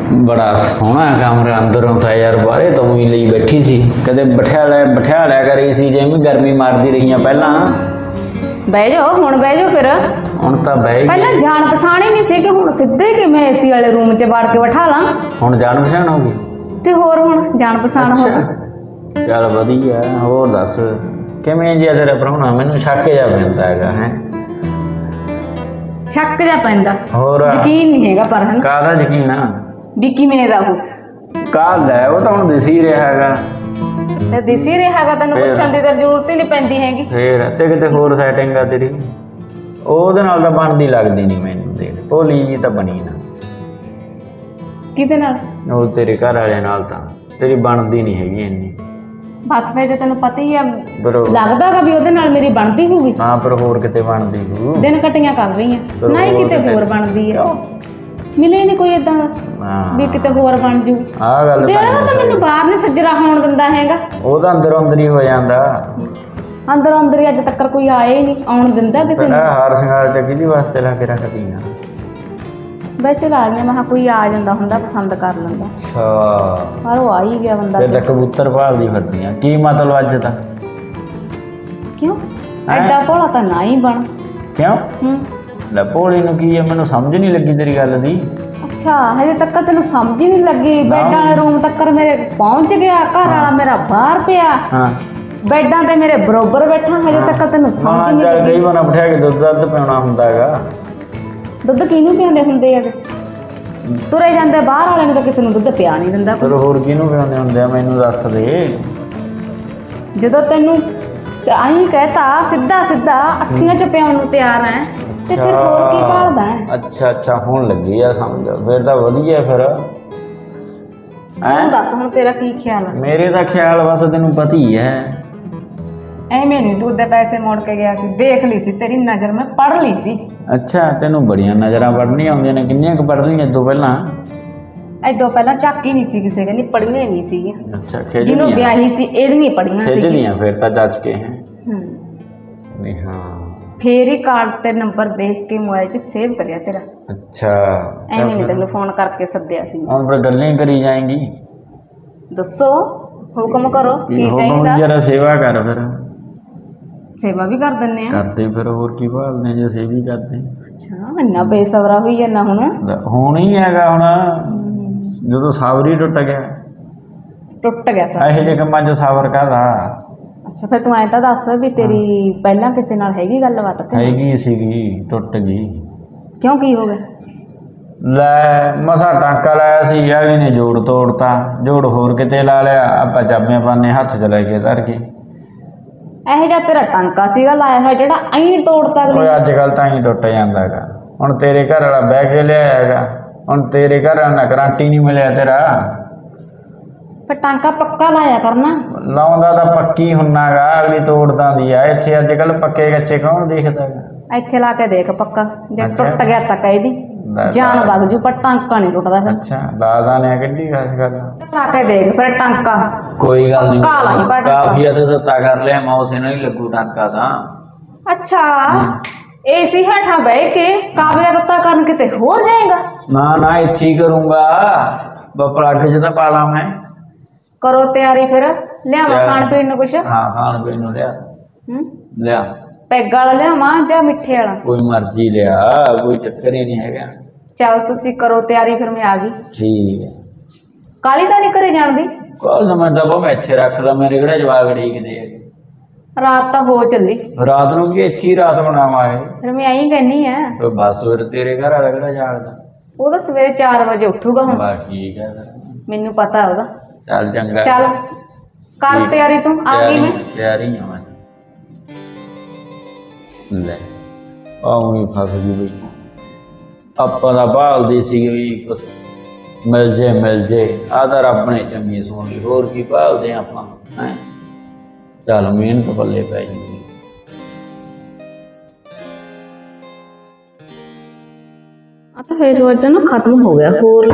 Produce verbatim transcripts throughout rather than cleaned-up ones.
बड़ा सोहना कमरा अंदरों था यार, बाहरे तो ही ली बैठी सी, कदे बिठा लै बिठा लिया करी सी जिवें गर्मी मारदी रही पहला। बह जाओ हुण, बह जाओ फिर। हुण तां बह पहला जान पछाण ही नहीं सी कि हुण सिद्धे कि मैं एसी वाले रूम च वड़ के बिठा ला। हुण जान पछाण हो गई ते होर हुण जान पछाण हो गई। चल वधिया, होर दस किवें जिहा तेरा प्राहुणा? मैनूं शक जिहा पैंदा हैगा है। शक जिहा पैंदा? होर यकीन नहीं हैगा पर हन। काहदा यकीन आ? भी किवें दा हो? काहदा है वो? तां हुण दिस ही रिहा हैगा। ते दिस ही रिहा हैगा, तैनूं पुछण दी तां जरूरत ही नहीं पैंदी हैगी। फिर ते किते होर सैटिंग आ तेरी? ਉਹਦੇ ਨਾਲ ਤਾਂ ਬਣਦੀ ਲੱਗਦੀ ਨਹੀਂ ਮੈਨੂੰ। ਦੇਖ ਭੋਲੀ ਜੀ ਤਾਂ ਬਣੀ ਨਾ। ਕਿਹਦੇ ਨਾਲ? ਉਹ ਤੇਰੇ ਘਰ ਵਾਲੇ ਨਾਲ ਤਾਂ ਤੇਰੀ ਬਣਦੀ ਨਹੀਂ ਹੈਗੀ ਇੰਨੀ। ਬਸ ਫਿਰ ਜੇ ਤੈਨੂੰ ਪਤਾ ਹੀ ਆ ਲੱਗਦਾਗਾ ਵੀ ਉਹਦੇ ਨਾਲ ਮੇਰੀ ਬਣਦੀ ਹੋਊਗੀ। ਹਾਂ ਪਰ ਹੋਰ ਕਿਤੇ ਬਣਦੀ ਹੋਊ। ਦਿਨ ਕਟੀਆਂ ਕਰ ਰਹੀ ਆ ਨਾ ਹੀ ਕਿਤੇ ਹੋਰ ਬਣਦੀ ਆ। ਮਿਲੇ ਨਹੀਂ ਕੋਈ ਏਦਾਂ ਦਾ ਵੀ ਕਿਤੇ ਹੋਰ ਬਣ ਜੂ। ਆਹ ਗੱਲ ਦੇਣਾ ਤਾਂ ਮੈਨੂੰ ਬਾਹਰ ਨਹੀਂ ਸੱਜਰਾ ਹੋਣ ਦਿੰਦਾ ਹੈਗਾ। ਉਹ ਤਾਂ ਅੰਦਰੋਂ ਅੰਦਰ ਹੀ ਹੋ ਜਾਂਦਾ। ਅੰਦਰੋਂ ਅੰਦਰ ਹੀ ਅੱਜ ਤੱਕ ਕੋਈ ਆਇਆ ਹੀ ਨਹੀਂ, ਆਉਣ ਦਿੰਦਾ ਕਿਸੇ ਨੂੰ। ਹਾਰ ਸ਼ਿੰਗਾਰ ਤੇ ਕਿਹਦੇ ਵਾਸਤੇ ਲਾ ਕੇ ਰੱਖਦੀ ਆ? ਵੈਸੇ ਲਾ ਲਿਆ, ਮੈਂ ਕਿਹਾ ਕੋਈ ਆ ਜਾਂਦਾ ਹੁੰਦਾ ਪਸੰਦ ਕਰ ਲੈਂਦਾ। ਅੱਛਾ ਪਰ ਉਹ ਆ ਹੀ ਗਿਆ ਬੰਦਾ। ਫਿਰ ਤਾਂ ਕਬੂਤਰ ਭਾਲਦੀ ਫਿਰਦੀ ਆ। ਕੀ ਮਤਲਬ ਅੱਜ ਦਾ? ਕਿਉਂ ਐਡਾ ਭੋਲਾ ਤਾਂ ਨਾ ਹੀ ਬਣ। ਕਿਉਂ? ਹੂੰ ਲੈ ਭੋਲੀ ਨੂੰ ਕੀ ਆ? ਮੈਨੂੰ ਸਮਝ ਨਹੀਂ ਲੱਗੀ ਤੇਰੀ ਗੱਲ ਦੀ। ਅੱਛਾ ਹਜੇ ਤੱਕ ਤੈਨੂੰ ਸਮਝ ਹੀ ਨਹੀਂ ਲੱਗੀ? ਬੈੱਡ ਵਾਲੇ ਰੂਮ ਤੱਕ ਮੇਰੇ ਪਹੁੰਚ ਗਿਆ, ਘਰ ਵਾਲਾ ਮੇਰਾ ਬਾਹਰ ਪਿਆ। ਹਾਂ ਬੈਡਾਂ ਤੇ ਮੇਰੇ ਬਰੋਬਰ ਬੈਠਾ, ਹਜੇ ਤੱਕ ਤੈਨੂੰ ਸਮਝ ਨਹੀਂ ਲੱਗੀ? ਕਈ ਵਾਰ ਬਿਠਾ ਕੇ ਦੁੱਧ ਦੱਧ ਪਿਆਉਣਾ ਹੁੰਦਾ ਹੈਗਾ। ਦੁੱਧ ਕਿਹਨੂੰ ਪਿਆਉਂਦੇ ਹੁੰਦੇ ਹੈਗੇ? ਤੁਰੇ ਜਾਂਦੇ ਬਾਹਰ ਵਾਲੇ ਨੂੰ ਤਾਂ ਕਿਸੇ ਨੂੰ ਦੁੱਧ ਪਿਆ ਨਹੀਂ ਦਿੰਦਾ। ਫਿਰ ਹੋਰ ਕਿਹਨੂੰ ਪਿਆਉਂਦੇ ਹੁੰਦੇ ਆ ਮੈਨੂੰ ਦੱਸ ਦੇ। ਜਦੋਂ ਤੈਨੂੰ ਆਈ ਕਹਿਤਾ ਸਿੱਧਾ ਸਿੱਧਾ ਅੱਖੀਆਂ ਚ ਪਿਆਉਣ ਨੂੰ ਤਿਆਰ ਹੈ ਤੇ ਫਿਰ ਹੋਰ ਕੀ ਭਾਲਦਾ ਹੈ? ਅੱਛਾ ਅੱਛਾ ਹੁਣ ਲੱਗੀ ਆ ਸਮਝ। ਫਿਰ ਤਾਂ ਵਧੀਆ। ਫਿਰ ਤੂੰ ਦੱਸ ਹੁਣ ਤੇਰਾ ਕੀ ਖਿਆਲ ਹੈ? ਮੇਰੇ ਦਾ ਖਿਆਲ ਬਸ ਤੈਨੂੰ ਪਤਾ ਹੀ ਹੈ। ਐਵੇਂ ਨਹੀਂ ਤੂੰ ਉਹਦੇ ਪੈਸੇ ਮੋੜ ਕੇ ਗਿਆ ਸੀ, ਦੇਖ ਲਈ ਸੀ ਤੇਰੀ ਨਜ਼ਰ ਮੈਂ ਪੜ੍ਹ ਲਈ ਸੀ। ਅੱਛਾ ਤੈਨੂੰ ਬੜੀਆਂ ਨਜ਼ਰਾਂ ਪੜ੍ਹਨੀਆਂ ਆਉਂਦੀਆਂ ਨੇ। ਕਿੰਨੀਆਂ ਕੁ ਪੜ੍ਹ ਲਈਆਂ ਇਦੋਂ ਪਹਿਲਾਂ? ਇਦੋਂ ਪਹਿਲਾਂ ਚੱਕ ਹੀ ਨਹੀਂ ਸੀ ਕਿਸੇ ਕਹਿੰਦੀ, ਪੜ੍ਹੀਆਂ ਹੀ ਨਹੀਂ ਸੀਗੀਆਂ। ਅੱਛਾ ਖਿੱਚ ਜਿਹਨੂੰ ਵਿਆਹੀ ਸੀ ਇਹਦੀਆਂ ਪੜ੍ਹੀਆਂ ਸੀ। ਖਿੱਚ ਲੀਆਂ ਫਿਰ ਤਾਂ ਜੱਜ ਕੇ ਹੈ। ਹੂੰ ਨਹੀਂ ਹਾਂ ਫੇਰ ਹੀ ਕਾਰਡ ਤੇ ਨੰਬਰ ਦੇਖ ਕੇ ਮੋਬਾਈਲ 'ਚ ਸੇਵ ਕਰਿਆ ਤੇਰਾ। ਅੱਛਾ ਐਵੇਂ ਨਹੀਂ ਤੈਨੂੰ ਫੋਨ ਕਰਕੇ ਸੱਦਿਆ ਸੀ। ਹੁਣ ਫਿਰ ਗੱਲਾਂ ਕਰੀ ਜਾਏਂਗੀ। ਦੱਸੋ ਹੁਕਮ ਕਰੋ ਕੀ ਚਾਹੀਦਾ? ਜਰਾ ਸੇਵਾ ਕਰ। ਫਿਰ ਸੇਵਾ ਵੀ ਕਰ ਦਿੰਨੇ ਆ। ਕਰਦੇ ਫਿਰ ਹੋਰ ਕੀ ਭਾਲਦੇ ਜੇ ਸੇਵਾ ਕਰਦੇ। ਅੱਛਾ ਇੰਨਾ ਬੇਸਬਰਾ ਹੋਈ ਜਾਂਦਾ ਹੁਣ? ਹੁਣ ਹੀ ਹੈਗਾ ਹੁਣ ਜਦੋਂ ਸਾਬਰ ਹੀ ਟੁੱਟ ਗਿਆ। ਟੁੱਟ ਗਿਆ ਸਾਬਰ? ਇਹੋ ਜਿਹੇ ਕੰਮਾਂ 'ਚ ਸਾਬਰ ਕਾਹਦਾ? ਅੱਛਾ ਫਿਰ ਤੂੰ ਐਂ ਤਾਂ ਦੱਸ ਵੀ ਤੇਰੀ ਪਹਿਲਾਂ ਕਿਸੇ ਨਾਲ ਹੈਗੀ ਗੱਲਬਾਤ? ਹੈਗੀ ਸੀਗੀ, ਟੁੱਟ ਗਈ। ਕਿਉਂ ਕੀ ਹੋ ਗਿਆ? ਲੈ ਮਸਾ ਟਾਂਕਾ ਲਾਇਆ ਸੀ, ਅਗਲੀ ਨੇ ਜੋੜ ਤੋੜਤਾ। ਜੋੜ ਹੋਰ ਕਿਤੇ ਲਾ ਲਿਆ, ਆਪਾਂ ਚਾਬੀਆਂ ਪਾਨੇ ਹੱਥ 'ਚ ਲੈ ਕੇ ਧਰ ਕੇ। ਇਹੋ ਜਿਹਾ ਤੇਰਾ ਟਾਂਕਾ ਸੀਗਾ ਲਾਇਆ ਹੋਇਆ ਜਿਹੜਾ ਐਂ ਤੋੜਤਾ? ਓਏ ਅੱਜ ਕੱਲ੍ਹ ਤਾਂ ਐਂ ਟੁੱਟ ਜਾਂਦਾ ਹੈਗਾ। ਹੁਣ ਤੇਰੇ ਘਰ ਵਾਲਾ ਬਹਿ ਕੇ ਲਿਆਇਆ ਹੈਗਾ, ਹੁਣ ਤੇਰੇ ਘਰ ਵਾਲਾ ਗਰੰਟੀ ਨਹੀਂ ਮਿਲਿਆ ਤੇਰਾ। ਫਿਰ ਟਾਂਕਾ ਪੱਕਾ ਲਾਇਆ ਕਰਨਾ। ਲਾਉਂਦਾ ਤਾਂ ਪੱਕੀ ਹੁੰਨਾ ਗਾ, ਅਗਲੀ ਤੋੜਦਾ ਦੀ ਆ। ਇੱਥੇ ਅੱਜ ਕੱਲ੍ਹ ਪੱਕੇ ਕੱਚੇ ਕੌਣ ਦੇਖਦਾ ਹੈਗਾ? ਇੱਥੇ ਲਾ ਕੇ ਦੇਖ ਪੱਕਾ, ਜੇ ਟੁੱਟ ਗਿਆ ਤਾਂ ਕਹਿਦੀ ਜਾਨ ਵਗ ਜੂ, ਪਰ ਟਾਂਕਾ ਨਹੀਂ ਟੁੱਟਦਾ ਫਿਰ। ਅੱਛਾ ਲਾਦਾ ਨੇ ਕਿੱਡੀ ਗੱਲ ਕਰ ਲਾ ਕੇ ਦੇਖ ਫਿਰ ਟਾਂਕਾ। ਕੋਈ ਗੱਲ ਨਹੀਂ ਕਾਫੀ ਆ ਤੇ ਦਿੱਤਾ ਕਰ ਲਿਆ ਮੈਂ, ਉਸੇ ਨਾਲ ਹੀ ਲੱਗੂ ਟਾਂਕਾ ਤਾਂ। ਅੱਛਾ ਏਸੀ ਹੇਠਾਂ ਬਹਿ ਕੇ ਕਾਬਲੀਆ ਦਿੱਤਾ ਕਰਨ ਕਿਤੇ ਹੋਰ ਜਾਏਗਾ? ਨਾ ਨਾ ਇੱਥੇ ਹੀ ਕਰੂੰਗਾ। ਪਲੱਗ 'ਚ ਤਾਂ ਪਾ ਲਾ ਮੈਂ। ਕਰੋ ਤਿਆਰੀ ਫਿਰ। ਲਿਆਵਾਂ ਖਾਣ ਪੀਣ ਨੂੰ ਕੁਛ? ਹਾਂ ਖਾਣ ਪੀਣ ਨੂੰ ਲਿਆ। ਹੂੰ ਲਿਆ। ਪੈਗ ਵਾਲਾ ਲਿਆਵਾਂ ਜਾਂ ਮਿੱਠੇ ਵਾਲਾ? ਕੋਈ ਮਰਜ਼ੀ ਲਿਆ, ਕੋਈ ਚੱਕਰ ਹੀ ਨਹੀਂ ਹੈਗਾ। ਚੱਲ ਤੁਸੀਂ ਕਰੋ ਤਿਆਰੀ ਫਿਰ ਮੈਂ ਆ ਗਈ। ਠੀਕ ਹੈ। ਕਾਲੀ ਤਾਂ ਨਹੀਂ ਘਰੇ ਜਾਣ ਦੀ? ਕੱਲ ਮੈਂ ਤਾਂ ਮੈਂ ਇੱਥੇ ਰੱਖਦਾ, ਮੇਰੇ ਕਿਹੜਾ ਜਵਾਕ ਢੀਕਦੇ ਹੈਗੇ। ਰਾਤ ਤਾਂ ਹੋ ਚੱਲੀ। ਰਾਤ ਨੂੰ ਕੀ ਇੱਥੇ ਹੀ ਰਾਤ ਬਣਾਵਾਂ? ਫਿਰ ਮੈਂ ਐਂ ਕਹਿੰਦੀ ਆ। ਬਸ ਫਿਰ ਤੇਰੇ ਘਰ ਵਾਲਾ ਕਿਹੜਾ ਜਾਗਦਾ? ਉਹ ਤਾਂ ਸਵੇਰੇ ਚਾਰ ਵਜੇ ਉੱਠੂਗਾ ਹੁਣ। ਬਸ ਠੀਕ ਹੈ ਮੈਨੂੰ ਪਤਾ ਉਹਦਾ। ਚੱਲ ਚੰਗਾ। ਚੱਲ ਕਰ ਤਿਆਰੀ ਤੂੰ। ਆ ਗਈ ਮੈਂ। ਤਿਆਰੀ ਆ ਮੈਂ। ਲੈ ਆਉਂ ਹੀ ਫਸ ਗਈ ਬਈ। ਆਪਾਂ ਦਾ ਭਾਲਦੇ ਸੀਗੇ ਵੀ ਕੁਛ ਮਿਲ ਜੇ ਮਿਲ ਜੇ। ਆਹ ਤਾਂ ਰੱਬ ਨੇ ਚੰਗੀ ਸੁਣ ਲਈ, ਹੋਰ ਕੀ ਭਾਲਦੇ ਆਪਾਂ ਹੈਂ। ਚੱਲ ਮਿਹਨਤ ਪੱਲੇ ਪੈ ਜੂਗੀ। ਆ ਤਾਂ ਫੇਸ ਵਾਸ਼ ਨਾ ਖਤਮ ਹੋ ਗਿਆ, ਹੋਰ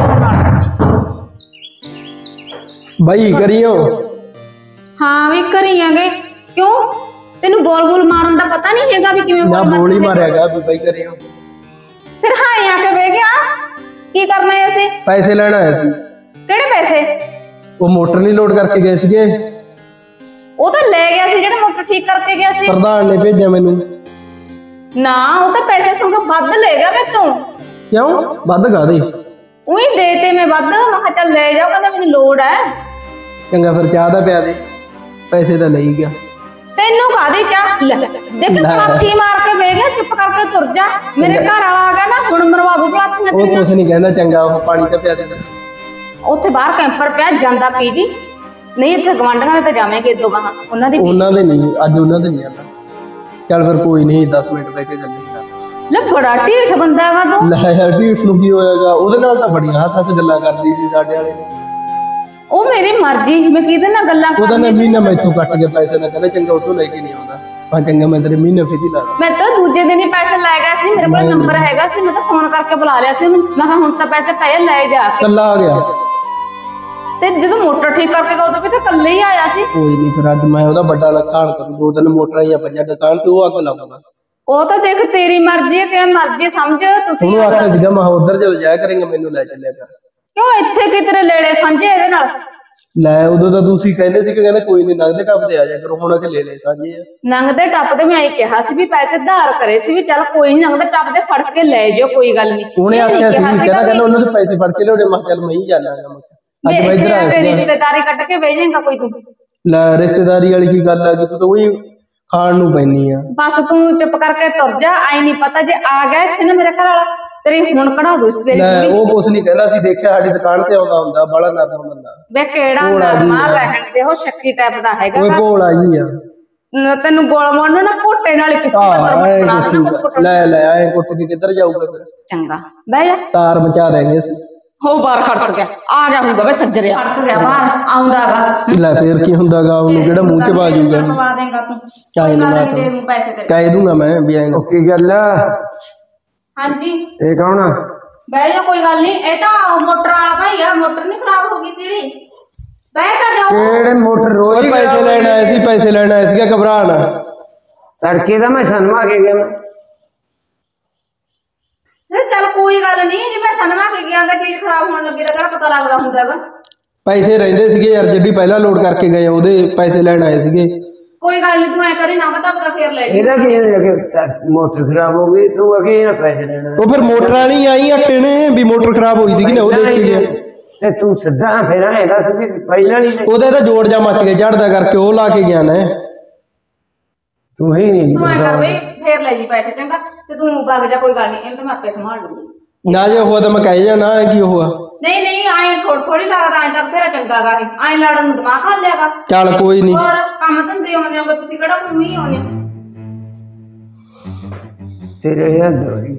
ਬਈ ਕਰਿਓ। ਹਾਂ ਵੀ ਕਰੀਆਂਗੇ। ਕਿਉਂ ਤੈਨੂੰ ਬੋਲ ਬੋਲ ਮਾਰਨ ਦਾ ਪਤਾ ਨਹੀਂ ਹੈਗਾ ਵੀ ਕਿਵੇਂ ਬੋਲ ਮਾਰਿਆਗਾ ਵੀ ਬਈ ਕਰਿਓ। ਫਿਰ ਹਾਏ ਆ ਕੇ ਬਹਿ ਗਿਆ। ਕੀ ਕਰਨਾ ਹੈ ਅਸੀਂ? ਪੈਸੇ ਲੈਣ ਆਇਆ ਸੀ। ਕਿਹੜੇ ਪੈਸੇ? ਉਹ ਮੋਟਰ ਨਹੀਂ ਲੋਡ ਕਰਕੇ ਗਏ ਸੀਗੇ। ਉਹ ਤਾਂ ਲੈ ਗਿਆ ਸੀ ਜਿਹੜਾ ਮੋਟਰ ਠੀਕ ਕਰਕੇ ਗਿਆ ਸੀ। ਪ੍ਰਧਾਨ ਨੇ ਭੇਜਿਆ ਮੈਨੂੰ। ਨਾ ਉਹ ਤਾਂ ਪੈਸੇ ਸੰਗ ਵੱਧ ਲੈ ਗਿਆ ਮੈਥੋਂ। ਕਿਉਂ ਵੱਧ ਕਾਹਦੇ? ਉਹੀ ਦੇ ਤੇ ਮੈਂ ਵੱਧ। ਮੈਂ ਕਿਹਾ ਚੱਲ ਲੈ ਜਾਓ, ਕਹਿੰਦਾ ਮੈਨੂੰ ਲੋੜ ਹੈ। ਚੰਗਾ ਫਿਰ ਚਾਹ ਦਾ ਪਿਆ ਦੇ, ਪੈਸੇ ਤਾਂ ਲਈ ਗਿਆ। ਤੈਨੂੰ ਕਾਹਦੀ ਚਾਹ? ਲੈ ਦੇਖ ਪਲਾਥੀ ਮਾਰ ਕੇ ਬਹਿ ਗਿਆ, ਚੁੱਪ ਕਰਕੇ ਤੁਰ ਜਾ। ਮੇਰੇ ਘਰ ਵਾਲਾ ਆ ਗਿਆ ਨਾ, ਹੁਣ ਮਰਵਾ ਦੂ ਪਲਾਥੀਆਂ ਉਹ ਤੇਰੀਆਂ। ਕੁਛ ਨਹੀਂ ਕਹਿੰਦਾ, ਚੰਗਾ ਉਹ ਪਾਣੀ ਤਾਂ ਪਿਆ ਦੇ। ਉੱਥੇ ਬਾਹਰ ਕੈਂਪਰ ਪਿਆ, ਜਾਂਦਾ ਪੀ ਜੀ। ਨਹੀਂ ਇੱਥੇ ਗਵਾਂਢੀਆਂ ਦੇ ਤਾਂ ਜਾਵੇਂਗੇ ਦੋ ਗਾਹਾਂ, ਉਹਨਾਂ ਦੀ ਉਹਨਾਂ ਦੇ ਨਹੀਂ, ਅੱਜ ਉਹਨਾਂ ਦੇ ਨਹੀਂ ਆਉਂਦਾ। ਚੱਲ ਫਿਰ ਕੋਈ ਨਹੀਂ, ਦਸ ਮਿੰਟ ਬਹਿ ਕੇ ਗੱਲ ਕਰ। ਲੈ ਬੜਾ ਢੀਠ ਬੰਦਾ ਹੈਗਾ ਤੂੰ। ਲੈ ਯਾਰ ਢੀਠ ਨੂੰ ਕੀ ਹੋਇਆਗਾ? ਉਹਦੇ ਨਾਲ ਤਾਂ ਬੜੀਆਂ ਹੱਥ ਹੱਥ ਗੱਲਾਂ ਕਰਦੀ ਸੀ ਸਾਡੇ ਵਾਲੇ ਨੇ। ਉਹ ਮੇਰੀ ਮਰਜ਼ੀ, ਮੈਂ ਕਿਹਦੇ ਨਾਲ ਗੱਲਾਂ ਉਹਦਾ ਕਰਨੀ। ਨੇ ਮਹੀਨਾ ਮੈਥੋਂ ਕੱਟ ਕੇ ਪੈਸੇ ਨਾ ਕਹਿੰਦਾ ਚੰਗਾ ਉੱਥੋਂ ਲੈ ਕੇ ਨਹੀਂ ਆਉਂਦਾ। ਹਾਂ ਚੰਗਾ ਮੈਂ ਤੇਰੇ ਮਹੀਨੇ ਫੇਰ ਹੀ ਲਾ ਦਾਂ। ਮੈਂ ਤਾਂ ਦੂਜੇ ਦਿਨ ਹੀ ਪੈਸੇ ਲੈ ਗਿਆ ਸੀ, ਮੇਰੇ ਕੋਲ ਨੰਬਰ ਹੈਗਾ ਸੀ। ਮੈਂ ਤਾਂ ਫੋਨ ਕਰਕੇ ਬੁਲਾ ਲਿਆ ਸੀ ਉਹਨੂੰ। ਮੈਂ ਕਿਹਾ ਹੁਣ ਤਾਂ ਪੈਸੇ ਪਏ, ਲੈ ਜਾ ਕੇ। ਕੱਲਾ ਆ ਗਿਆ ਤੇ ਜਦੋਂ ਮੋਟਰ ਠੀਕ ਕਰਕੇ ਗਿਆ ਉਦੋਂ ਵੀ ਤਾਂ ਇਕੱਲੇ ਹੀ ਆਇਆ ਸੀ। ਕੋਈ ਨਹੀਂ, ਫਿਰ ਅੱਜ ਮੈਂ ਉਹਦਾ ਵੱਡਾ ਨੁਕਸਾਨ ਕਰੂ। ਦੋ ਤਿੰਨ ਮੋਟਰਾਂ ਹੀ ਆ ਪੰਜਾਂ ਦੁਕਾਨ ਤੇ, ਉਹ ਅੱਗ ਲਾਉਂਗਾ। ਉਹ ਤਾਂ ਦੇਖ ਤੇਰੀ ਮਰਜ਼ੀ ਹੈ, ਕਿ ਮਰਜ਼ੀ ਸਮਝ ਤੁਸੀਂ। ਉਹਨੂੰ ਆਖਿਆ ਸੀਗਾ ਮੈਂ ਉਧਰ ਜਦੋਂ ਜਾਇਆ ਕਰੇਂਗਾ ਮੈਨੂੰ ਲੈ ਚੱਲਿਆ ਕਰ। ਕਿਉਂ ਇੱਥੇ ਕਿ ਤੇਰੇ ਲੇੜੇ ਸਾਂਝੇ ਇਹਦੇ ਨਾਲ? ਲੈ ਉਦੋਂ ਤਾਂ ਤੁਸੀਂ ਕਹਿੰਦੇ ਸੀ ਕਿ ਕਹਿੰਦੇ ਕੋਈ ਨਹੀਂ ਨਗਦੇ ਟੱਪਦੇ ਆ ਜਾ ਕਰੋ, ਹੁਣ ਕਿ ਲੈ ਲੈ ਸਾਂਝੇ ਆ। ਨੰਗਦੇ ਟੱਪਦੇ ਮੈਂ ਇਹ ਕਿਹਾ ਸੀ ਵੀ ਪੈਸੇ ਧਾਰ ਕਰੇ ਸੀ ਵੀ ਚੱਲ ਕੋਈ ਨਹੀਂ, ਨੰਗਦੇ ਟੱਪਦੇ ਫੜ ਕੇ ਲੈ ਜਾਓ, ਕੋਈ ਗੱਲ ਨਹੀਂ। ਉਹਨੇ ਆਖਿਆ ਸੀ ਕਹਿੰਦਾ ਕਹਿੰਦਾ ਉਹਨਾਂ ਦੇ ਪੈਸੇ ਫੜ ਕੇ ਲਿਆਉਣੇ। ਮੈਂ ਕਿਹਾ ਚੱਲ ਮੈਂ ਹੀ ਜਾਣਾਗਾ। ਮੈਂ ਅੱਜ ਮੈਂ ਇੱਧਰ ਆਇਆ ਸੀ। ਰਿਸ਼ਤੇਦਾਰੀ ਕੱਢ ਕੇ ਵੇਚ ਜਾਏਗਾ ਕੋਈ ਤੂੰ? ਲੈ ਰਿਸ਼ਤੇਦਾਰੀ ਵਾਲੀ ਕੀ ਗੱਲ ਆ ਗਈ? ਤੂੰ ਤਾਂ ਉਹੀ ਖਾਣ ਨੂੰ ਪੈਣੀ ਆ। ਬਸ ਤੂੰ ਚੁੱਪ ਕਰਕੇ ਤੁਰ ਜਾ। ਆਈ ਨਹੀਂ ਪਤਾ ਜੇ ਆ ਗਿਆ ਇੱਥੇ ਨਾ ਮੇਰਾ ਘਰ ਵਾਲਾ, ਤੇਰੀ ਹੁਣ ਕਢਾ ਦੂ ਤੇਰੀ ਲੈ ਕੁੜੀ। ਉਹ ਕੁਛ ਨਹੀਂ ਕਹਿੰਦਾ ਸੀ, ਦੇਖਿਆ ਸਾਡੀ ਦੁਕਾਨ ਤੇ ਆਉਂਦਾ ਹੁੰਦਾ, ਬੜਾ ਨਰਮ ਬੰਦਾ। ਵੇ ਕਿਹੜਾ ਨਰਮਾ ਰਹਿਣ ਦੇ, ਉਹ ਸ਼ੱਕੀ ਟਾਈਪ ਦਾ ਹੈਗਾ। ਓਏ ਭੋਲਾ ਜੀ ਆ। ਨਾ ਤੈਨੂੰ ਗੋਲ ਮੋੜਨ ਨਾ ਘੋਟੇ ਨਾਲ ਹੀ ਆਹ ਲੈ ਲੈ ਆਏ ਕੁੱਟ ਕੇ ਕਿੱਧਰ ਜਾਊਗਾ ਫਿਰ? ਚੰਗਾ ਬਹਿ ਜਾ। ਤਾਰ ਮਚਾ ਦੇਂਗੇ ਅਸੀਂ। ਹੋ ਬਾਹਰ ਖੜਕ ਗਿਆ, ਆ ਗਿਆ ਹੋਊਗਾ ਵੇ ਸੱਜਰਿਆ। ਖੜਕ ਗਿਆ ਬਾਹਰ, ਆਉਂਦਾਗਾ। ਲੈ ਫੇਰ ਕੀ ਹੁੰਦਾਗਾ? ਉਹਨੂੰ ਕਿਹੜਾ ਮੂੰਹ ਚ ਬਾਜੂਗਾ? ਪਵਾ ਦੇਗਾ ਤੂੰ? ਚਾਹੇ ਕੋਈ ਨਾ ਗੱਲ ਨਹੀਂ, ਦੇ ਦੂੰ ਪੈਸੇ ਤੇਰੇ। ਕਹਿ ਦੂੰਗਾ ਮੈਂ ਵੀ ਐਂ ਕੀ ਗੱਲ ਆ? ਹਾਂਜੀ ਇਹ ਕੌਣ ਆ? ਬਹਿ ਜਾ, ਕੋਈ ਗੱਲ ਨਹੀਂ। ਇਹ ਤਾਂ ਮੋਟਰ ਵਾਲਾ ਭਾਈ ਆ। ਮੋਟਰ ਨਹੀਂ ਖਰਾਬ ਹੋ ਗਈ ਸੀ ਜਿਹੜੀ। ਬਹਿ ਤਾਂ ਜਾਓ। ਕਿਹੜੇ ਮੋਟਰ ਰੋਜ਼ ਪੈਸੇ ਲੈਣ ਆਏ ਸੀ, ਪੈਸੇ ਲੈਣ ਆਏ ਸੀਗਾ, ਘਬਰਾ ਨਾ। ਤੜਕੇ ਦਾ ਮੈਂ ਸਨਮਾ ਕੇ ਗਿਆ। ਚੱਲ ਕੋਈ ਗੱਲ ਨਹੀਂ, ਜੇ ਮੈਂ ਸਨਮਾ ਕੇ ਗਿਆਗਾ ਚੀਜ਼ ਖਰਾਬ ਹੋਣ ਲੱਗੀ ਤਾਂ ਕਿਹੜਾ ਪਤਾ ਲੱਗਦਾ ਹੁੰਦਾਗਾ। ਪੈਸੇ ਰਹਿੰਦੇ ਸੀਗੇ ਯਾਰ, ਜਿਹੜੀ ਪਹਿਲਾਂ ਲੋਡ ਕਰਕੇ ਗਏ ਉਹਦੇ ਪੈਸੇ ਲੈਣ ਆਏ ਸੀਗੇ। ਕੋਈ ਗੱਲ ਨਹੀਂ, ਤੂੰ ਐ ਕਰੀ ਨਾ ਪਤਾ ਪਤਾ ਫੇਰ ਲੈ ਜੀ। ਇਹਦਾ ਕੀ ਹੈ ਕਿ ਮੋਟਰ ਖਰਾਬ ਹੋ ਗਈ, ਤੂੰ ਅਗੇ ਨਾ ਪੈਸੇ ਲੈਣਾ। ਉਹ ਫਿਰ ਮੋਟਰਾਂ ਨਹੀਂ ਆਈ ਆਖੇ ਨੇ ਵੀ ਮੋਟਰ ਖਰਾਬ ਹੋਈ ਸੀਗੀ ਨਾ, ਉਹ ਦੇਖ ਕੇ ਗਿਆ। ਤੇ ਤੂੰ ਸਿੱਧਾ ਫਿਰ ਐ ਦੱਸ ਵੀ ਪਹਿਲਾਂ ਨਹੀਂ ਉਹਦੇ ਤਾਂ ਜੋੜ ਜਾ ਮੱਚ ਕੇ ਝੜਦਾ ਕਰਕੇ ਉਹ ਲਾ ਕੇ ਗਿਆ ਨਾ। ਤੂੰ ਹੀ ਨਹੀਂ ਤੂੰ ਐ ਕਰ ਬਈ, ਫੇਰ ਲੈ ਜੀ ਪੈਸੇ, ਚੰਗਾ? ਤੇ ਤੂੰ ਵਗ ਜਾ, ਕੋਈ ਗੱਲ ਨਹੀਂ, ਇਹਨੂੰ ਤਾਂ ਮੈਂ ਆਪੇ ਸੰਭਾਲ ਲੂੰਗੀ। ਨਾ ਜੇ ਉਹ ਤਾਂ ਮੈਂ ਕਹਿ ਜਾਣਾ ਐ ਕੀ ਹੋਆ। ਨਹੀਂ ਨਹੀਂ, ਆਏ ਥੋੜੀ ਥੋੜੀ ਲੱਗਦਾ, ਐ ਤਾਂ ਤੇਰਾ ਚੰਗਾਗਾ ਇਹ। ਐ ਲੜਨ ਨੂੰ ਦਿਮਾਗ ਖਾ ਲਿਆਗਾ। ਚੱਲ ਕੋਈ ਨਹੀਂ। ਹੋਰ ਕੰਮ ਧੰਦੇ ਆਉਂਦੇ ਹੋਗੇ ਤੁਸੀਂ, ਕਿਹੜਾ ਕੋਈ ਨਹੀਂ ਆਉਂਦੇ? ਤੇਰੇ ਯਾਦ ਹੋਈ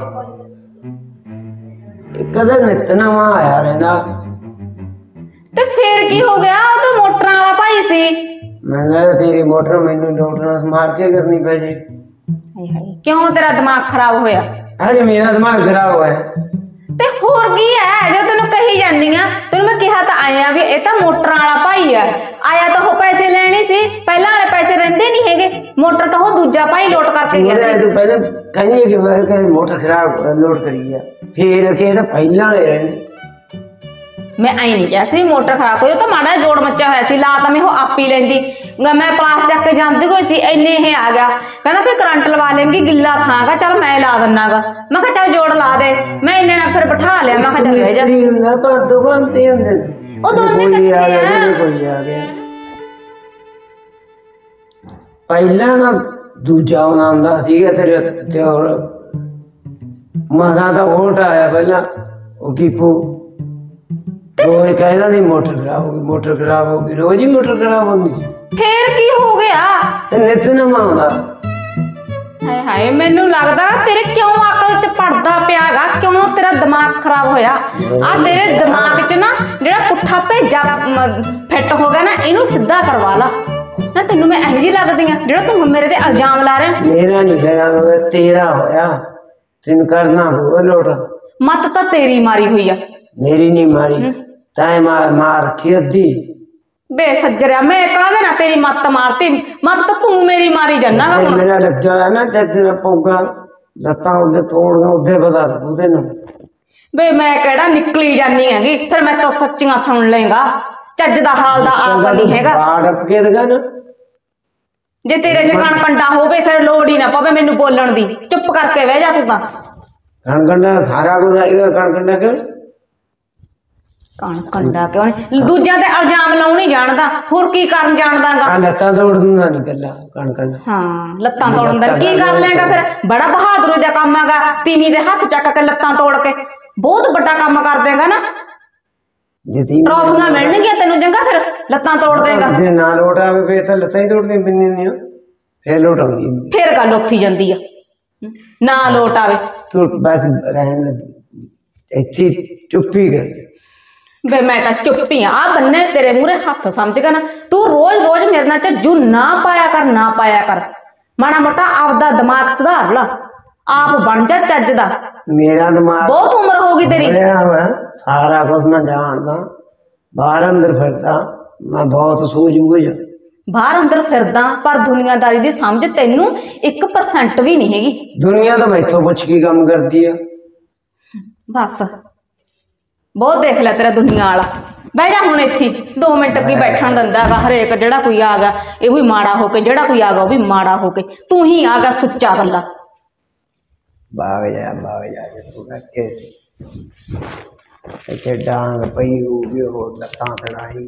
ਕਦੇ ਨਿਤਨਾਵਾ ਆਇਆ ਰਹਿੰਦਾ। ਤੇ ਫੇਰ ਕੀ ਹੋ ਗਿਆ? ਉਹ ਤਾਂ ਮੋਟਰਾਂ ਵਾਲਾ ਭਾਈ ਸੀ। ਮੈਂ ਕਿਹਾ ਤੇਰੀ ਮੋਟਰ ਮੈਨੂੰ ਲੋਟਣਾ ਮਾਰ ਕੇ ਕਰਨੀ ਪੈ ਜੇ। ਹਾਏ ਹਾਏ, ਕਿਉਂ ਤੇਰਾ ਦਿਮਾਗ ਖਰਾਬ ਹੋਇਆ? ਅਜੇ ਮੇਰਾ ਦਿਮਾਗ ਖਰਾਬ ਹੋਇਆ। ਤੇ ਹੋਰ ਕੀ ਹੈ? ਜੋ ਤੈਨੂੰ ਕਹੀ ਜਾਂਦੀ ਆ, ਤੈਨੂੰ ਮੈਂ ਕਿਹਾ ਤਾਂ ਆਇਆ ਵੀ ਇਹ ਤਾਂ ਮੋਟਰਾਂ ਵਾਲਾ ਭਾਈ ਆ। ਆਇਆ ਤਾਂ ਉਹ ਪੈਸੇ ਲੈਣੇ ਸੀ, ਪਹਿਲਾਂ ਵਾਲੇ ਪੈਸੇ ਰਹਿੰਦੇ ਨਹੀਂ ਹੈਗੇ। ਮੋਟਰ ਤਾਂ ਉਹ ਦੂਜਾ ਭਾਈ ਲੋਟ ਕਰਕੇ ਗਿਆ ਸੀ। ਤੂੰ ਪਹਿਲਾਂ ਕਹਿੰਦੀ ਕਿ ਮੈਂ ਕਹਿੰਦੀ ਮੋਟਰ ਖਰਾਬ ਲੋਡ ਕਰੀ ਆ, ਫੇਰ ਕਿ ਇਹ ਤਾਂ ਪਹਿਲਾਂ ਵਾਲੇ ਰਹਿਣੇ। ਮੈਂ ਆਈ ਨਹੀਂ ਕਿਹਾ ਸੀ ਮੋਟਰ ਖਰਾਬ ਹੋਈ, ਉਹ ਤਾਂ ਮਾੜਾ ਜੋੜ ਮੱਚਾ ਹੋਇਆ ਸੀ। ਲਾ ਤਾਂ ਮੈਂ ਉਹ ਆਪ ਹੀ ਲੈਂਦੀ। ਮੈਂ ਪਾਸ ਚੱਕ ਕੇ ਜਾਂਦੀ ਹੋਈ ਸੀ, ਇੰਨੇ ਇਹ ਆ ਗਿਆ, ਕਹਿੰਦਾ ਫਿਰ ਕਰੰਟ ਲਵਾ ਲੈਂਗੀ, ਗਿੱਲਾ ਥਾਂਗਾ। ਚੱਲ ਮੈਂ ਲਾ ਦਿੰਨਾਗਾ। ਮੈਂ ਕਿਹਾ ਚੱਲ ਜੋੜ ਲਾ ਦੇ। ਮੈਂ ਇੰਨੇ ਨਾਲ ਫਿਰ ਬਿਠਾ ਲਿਆ। ਮੈਂ ਕਿਹਾ ਚੱਲ ਬਹਿ ਜਾ। ਹੁੰਦਾ ਬੰਦੋ ਬੰਦੇ ਹੁੰਦੇ ਨੇ। ਉਹ ਦੋਨੇ ਕੋਈ ਆ ਗਿਆ, ਇਕੱਠੇ ਆ। ਕੋਈ ਆ ਗਿਆ। ਪਹਿਲਾਂ ਨਾ ਦੂਜਾ ਆਉਂਦਾ ਹੁੰਦਾ ਸੀਗਾ ਤੇਰੇ ਤੇ, ਹੋਰ ਮਸਾਂ ਤਾਂ ਵੋਟ ਆਇਆ ਪਹਿਲਾਂ ਉਹ ਕੀਪੂ ਰੋਜ਼ ਕਹਿੰਦਾ ਸੀ ਮੋਟਰ ਖਰਾਬ ਹੋ ਗਈ, ਮੋਟਰ ਖਰਾਬ ਹੋ ਗਈ, ਰੋਜ਼ ਹੀ ਮੋਟਰ ਖਰਾਬ ਹੁੰਦੀ। ਫੇਰ ਕੀ ਹੋ ਗਿਆ? ਤੇ ਨਿਤ ਨਵਾਂ ਆਉਂਦਾ। ਹਾਏ ਹਾਏ, ਮੈਨੂੰ ਲੱਗਦਾ ਤੇਰੇ ਕਿਉਂ ਅਕਲ ਚ ਪੜਦਾ ਪਿਆਗਾ, ਕਿਉਂ ਤੇਰਾ ਦਿਮਾਗ ਖਰਾਬ ਹੋਇਆ? ਆ ਤੇਰੇ ਦਿਮਾਗ ਚ ਨਾ ਜਿਹੜਾ ਪੁੱਠਾ ਭੇਜਾ ਫਿੱਟ ਹੋ ਗਿਆ ਨਾ, ਇਹਨੂੰ ਸਿੱਧਾ ਕਰਵਾ ਲਾ ਨਾ। ਤੈਨੂੰ ਮੈਂ ਇਹੋ ਜਿਹੀ ਲੱਗਦੀ ਆ ਜਿਹੜਾ ਤੂੰ ਮੇਰੇ ਤੇ ਇਲਜ਼ਾਮ ਲਾ ਰਿਹਾ? ਮੇਰਾ ਨਹੀਂ ਖਰਾਬ, ਤੇਰਾ ਹੋਇਆ। ਤੈਨੂੰ ਕਰਨਾ ਹੋਊਗਾ ਲੋਟ। ਮੱਤ ਤਾਂ ਤੇਰੀ ਮਾਰੀ ਹੋਈ ਆ, ਮੇਰੀ ਨਹੀਂ ਮਾਰੀ। ਤੈਂ ਮਾਰ ਮਾਰ ਰੱਖੀ ਅੱਧੀ। ਬੇ ਸੱਜਰਿਆ, ਮੈਂ ਕਾਹਦੇ ਨਾਲ ਤੇਰੀ ਮੱਤ ਮਾਰਤੀ? ਮੱਤ ਤਾਂ ਤੂੰ ਮੇਰੀ ਮਾਰੀ ਜਾਨਾ ਗਾ। ਮੇਰਾ ਲੱਗਿਆ ਹੋਇਆ ਨਾ ਤੇ ਤੇਰਾ ਪਊਗਾ ਲੱਤਾਂ ਉਹਦੇ ਤੋੜਗਾ, ਉਹਦੇ ਪਤਾ ਲੱਗੂ ਤੈਨੂੰ। ਵੇ ਮੈਂ ਕਿਹੜਾ ਨਿਕਲੀ ਜਾਨੀ ਹੈਗੀ, ਫਿਰ ਮੈਂ ਤਾਂ ਸੱਚੀਆਂ ਸੁਣ ਲੇਗਾ। ਚੱਜ ਦਾ ਹਾਲ ਦਾ ਆਪ ਨਹੀਂ ਹੈਗਾ। ਬਾੜ ਕੇ ਦਗਾ ਨਾ ਜੇ ਤੇਰੇ ਚ ਕਣ ਕੰਡਾ ਹੋਵੇ ਫਿਰ ਲੋੜ ਹੀ ਨਾ ਪਵੇ ਮੈਨੂੰ ਬੋਲਣ ਦੀ, ਚੁੱਪ ਕਰਕੇ ਬਹਿ ਜਾ ਤੂੰ ਤਾਂ। ਕਣਕੰਡਾ ਸਾਰਾ ਕੁਝ ਆਏਗਾ, ਕਣਕੰਡਾ ਕਿਉਂ ਕਣ ਕੰਡਾ ਕਿਉਂ ਨੀ? ਦੂਜਿਆਂ ਤੇ ਇਲਜ਼ਾਮ ਲਾਉਣ ਹੀ ਜਾਣਦਾ, ਹੋਰ ਕੀ ਕਰਨ ਜਾਣਦਾਗਾ। ਆ ਲੱਤਾਂ ਤੋੜਨ ਦਾ ਨਹੀਂ ਗੱਲਾਂ ਕਣਕੰਡਾ। ਹਾਂ ਲੱਤਾਂ ਤੋੜਨ ਦਾ ਕੀ ਕਰ ਲੇਗਾ ਫਿਰ? ਬੜਾ ਬਹਾਦਰੀ ਦਾ ਕੰਮ ਹੈਗਾ, ਤੀਵੀਂ ਦੇ ਹੱਥ ਚੱਕ ਕੇ ਲੱਤਾਂ ਤੋੜ ਕੇ ਬਹੁਤ ਵੱਡਾ ਕੰਮ ਕਰ ਦੇਗਾ ਨਾ। ਜਿੱਤੀ ਟਰੋਫੀਆਂ ਮਿਲਣਗੀਆਂ ਤੈਨੂੰ ਚੰਗਾ, ਫਿਰ ਲੱਤਾਂ ਤੋੜ ਦੇਗਾ। ਜੇ ਨਾ ਲੋਟ ਆਵੇ ਫੇਰ ਤਾਂ ਲੱਤਾਂ ਹੀ ਤੋੜਦੀਆਂ ਪੈਂਦੀਆਂ ਨੇ, ਫੇਰ ਲੋਟ ਆਉਂਦੀ ਹੁੰਦੀ। ਫਿਰ ਗੱਲ ਉੱਥੀ ਜਾਂਦੀ ਆ, ਨਾ ਲੋਟ ਆਵੇ। ਤੂੰ ਬਸ ਰਹਿਣ ਲੱਗੀ ਇੱਥੇ ਚੁੱਪੀ ਕਰ। ਵੇ ਮੈਂ ਤਾਂ ਚੁੱਪੀ ਆ, ਆਹ ਬੰਨੇ ਤੇਰੇ ਮੂਹਰੇ ਹੱਥ ਸਮਝ ਗਿਆ ਨਾ। ਤੂੰ ਰੋਜ਼ ਰੋਜ਼ ਮੇਰੇ ਨਾਲ ਝੱਜੂ ਨਾ ਪਾਇਆ ਕਰ, ਨਾ ਪਾਇਆ ਕਰ। ਮਾੜਾ ਮੋਟਾ ਆਪਦਾ ਦਿਮਾਗ ਸੁਧਾਰ ਲਾ, ਆਪ ਬਣ ਜਾ ਚੱਜ ਦਾ। ਮੇਰਾ ਦਿਮਾਗ ਬਹੁਤ ਉਮਰ ਹੋ ਗਈ ਤੇਰੀ। ਬਣਿਆ ਹੋਇਆ, ਸਾਰਾ ਕੁਝ ਮੈਂ ਜਾਣਦਾ, ਬਾਹਰ ਅੰਦਰ ਫਿਰਦਾ, ਮੈਂ ਬਹੁਤ ਸੂਝ-ਬੂਝ। ਬਾਹਰ ਅੰਦਰ ਫਿਰਦਾ ਪਰ ਦੁਨੀਆਦਾਰੀ ਦੀ ਸਮਝ ਤੈਨੂੰ ਇੱਕ ਪਰਸੈਂਟ ਵੀ ਨਹੀਂ ਹੈਗੀ। ਦੁਨੀਆ ਤਾਂ ਮੈਥੋਂ ਪੁੱਛ ਕੇ ਕੰਮ ਕਰਦੀ ਆ। ਬਸ ਬਹੁਤ ਦੇਖ ਲੈ ਤੇਰਾ ਦੁਨੀਆ ਵਾਲਾ। ਬਹਿ ਜਾ ਹੁਣ ਇੱਥੇ, ਦੋ ਮਿੰਟ ਕੀ ਬੈਠਣ ਦਿੰਦਾ ਹੈਗਾ। ਹਰੇਕ ਜਿਹੜਾ ਕੋਈ ਆ ਗਿਆ ਇਹ ਵੀ ਮਾੜਾ ਹੋ ਕੇ, ਜਿਹੜਾ ਕੋਈ ਆ ਗਿਆ ਉਹ ਵੀ ਮਾੜਾ ਹੋ ਕੇ। ਤੂੰ ਹੀ ਆ ਗਿਆ ਸੁੱਚਾ ਗੱਲਾਂ। ਬਾਗ ਜਾ ਬਾਗ ਜਾ ਕੇ ਤੂੰ ਰੱਖੇ ਇੱਥੇ ਡਾਂਗ ਪਈ ਹੋਊਗੀ, ਹੋਰ ਲੱਤਾਂ ਤੜਾਈ।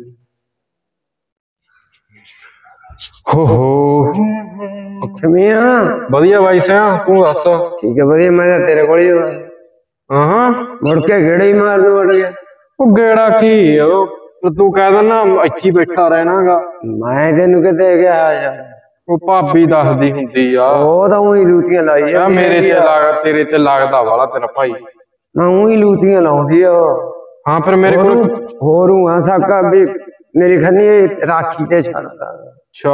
ਹੋ ਹੋ ਕਿਵੇਂ ਆ? ਵਧੀਆ ਬਾਈ ਸਿਆ, ਤੂੰ ਦੱਸ। ਠੀਕ ਹੈ ਵਧੀਆ, ਮੈਂ ਤਾਂ ਤੇਰੇ ਕੋਲ ਹੀ ਹੋਇਆ। ਹਾਂ ਮੁੜ ਕੇ ਗੇੜੇ ਹੀ ਮਾਰਨ ਵੜ ਗਿਆ। ਉਹ ਗੇੜਾ ਕੀ ਉਹ ਤੂੰ ਕਹਿ ਦਿੰਦਾ ਇੱਥੇ ਬੈਠਾ ਰਹਿਣਾਗਾ। ਮੈਂ ਤੈਨੂੰ ਕਿਤੇ ਗਿਆ ਯਾਰ, ਉਹ ਭਾਬੀ ਦੱਸਦੀ ਹੁੰਦੀ ਆ। ਉਹ ਤਾਂ ਉਹੀ ਲੂਤੀਆਂ ਲਾਈ ਆ ਮੇਰੇ ਤੇ ਲੱਗ ਤੇਰੇ ਤੇ ਲੱਗਦਾ ਵਾਲਾ ਤੇਰਾ ਭਾਈ। ਮੈਂ ਉਹੀ ਲੂਤੀਆਂ ਲਾਉਂਦੀ ਆ। ਹਾਂ ਫਿਰ ਮੇਰੇ ਕੋਲ ਹੋਰ ਹੂੰ ਆ ਸਾਕਾ ਵੀ ਮੇਰੀ ਖੰਨੀ ਰਾਖੀ ਤੇ ਛੱਡਦਾ। ਅੱਛਾ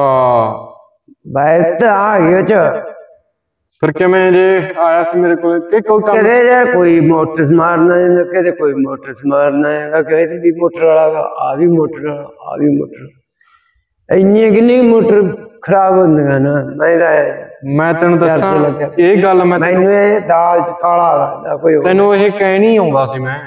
ਬੈਠ ਆ ਗਿਆ ਚ ਫਿਰ ਕਿਵੇਂ ਜੇ ਆਇਆ ਸੀ ਮੇਰੇ ਕੋਲ ਕਿ ਕੋਈ ਕੰਮ? ਕਦੇ ਯਾਰ ਕੋਈ ਮੋਟਰ ਮਾਰਨਾ ਹੈ, ਕਦੇ ਕੋਈ ਮੋਟਰ ਮਾਰਨਾ ਹੈ, ਕਦੇ ਵੀ ਮੋਟਰ ਵਾਲਾ ਆ ਵੀ ਮੋਟਰ ਆ ਵੀ ਮੋਟਰ। ਇੰਨੀਆਂ ਕਿੰਨੀ ਮੋਟਰ ਖਰਾਬ ਹੁੰਦੀਆਂ ਨਾ। ਮੈਂ ਮੈਂ ਤੈਨੂੰ ਦੱਸਾਂ ਇਹ ਗੱਲ, ਮੈਂ ਮੈਨੂੰ ਇਹ ਦਾਲ ਚ ਕਾਲਾ ਲੱਗਦਾ ਕੋਈ। ਤੈਨੂੰ ਇਹ ਕਹਿਣੀ ਆਉਂਦਾ ਸੀ ਮੈਂ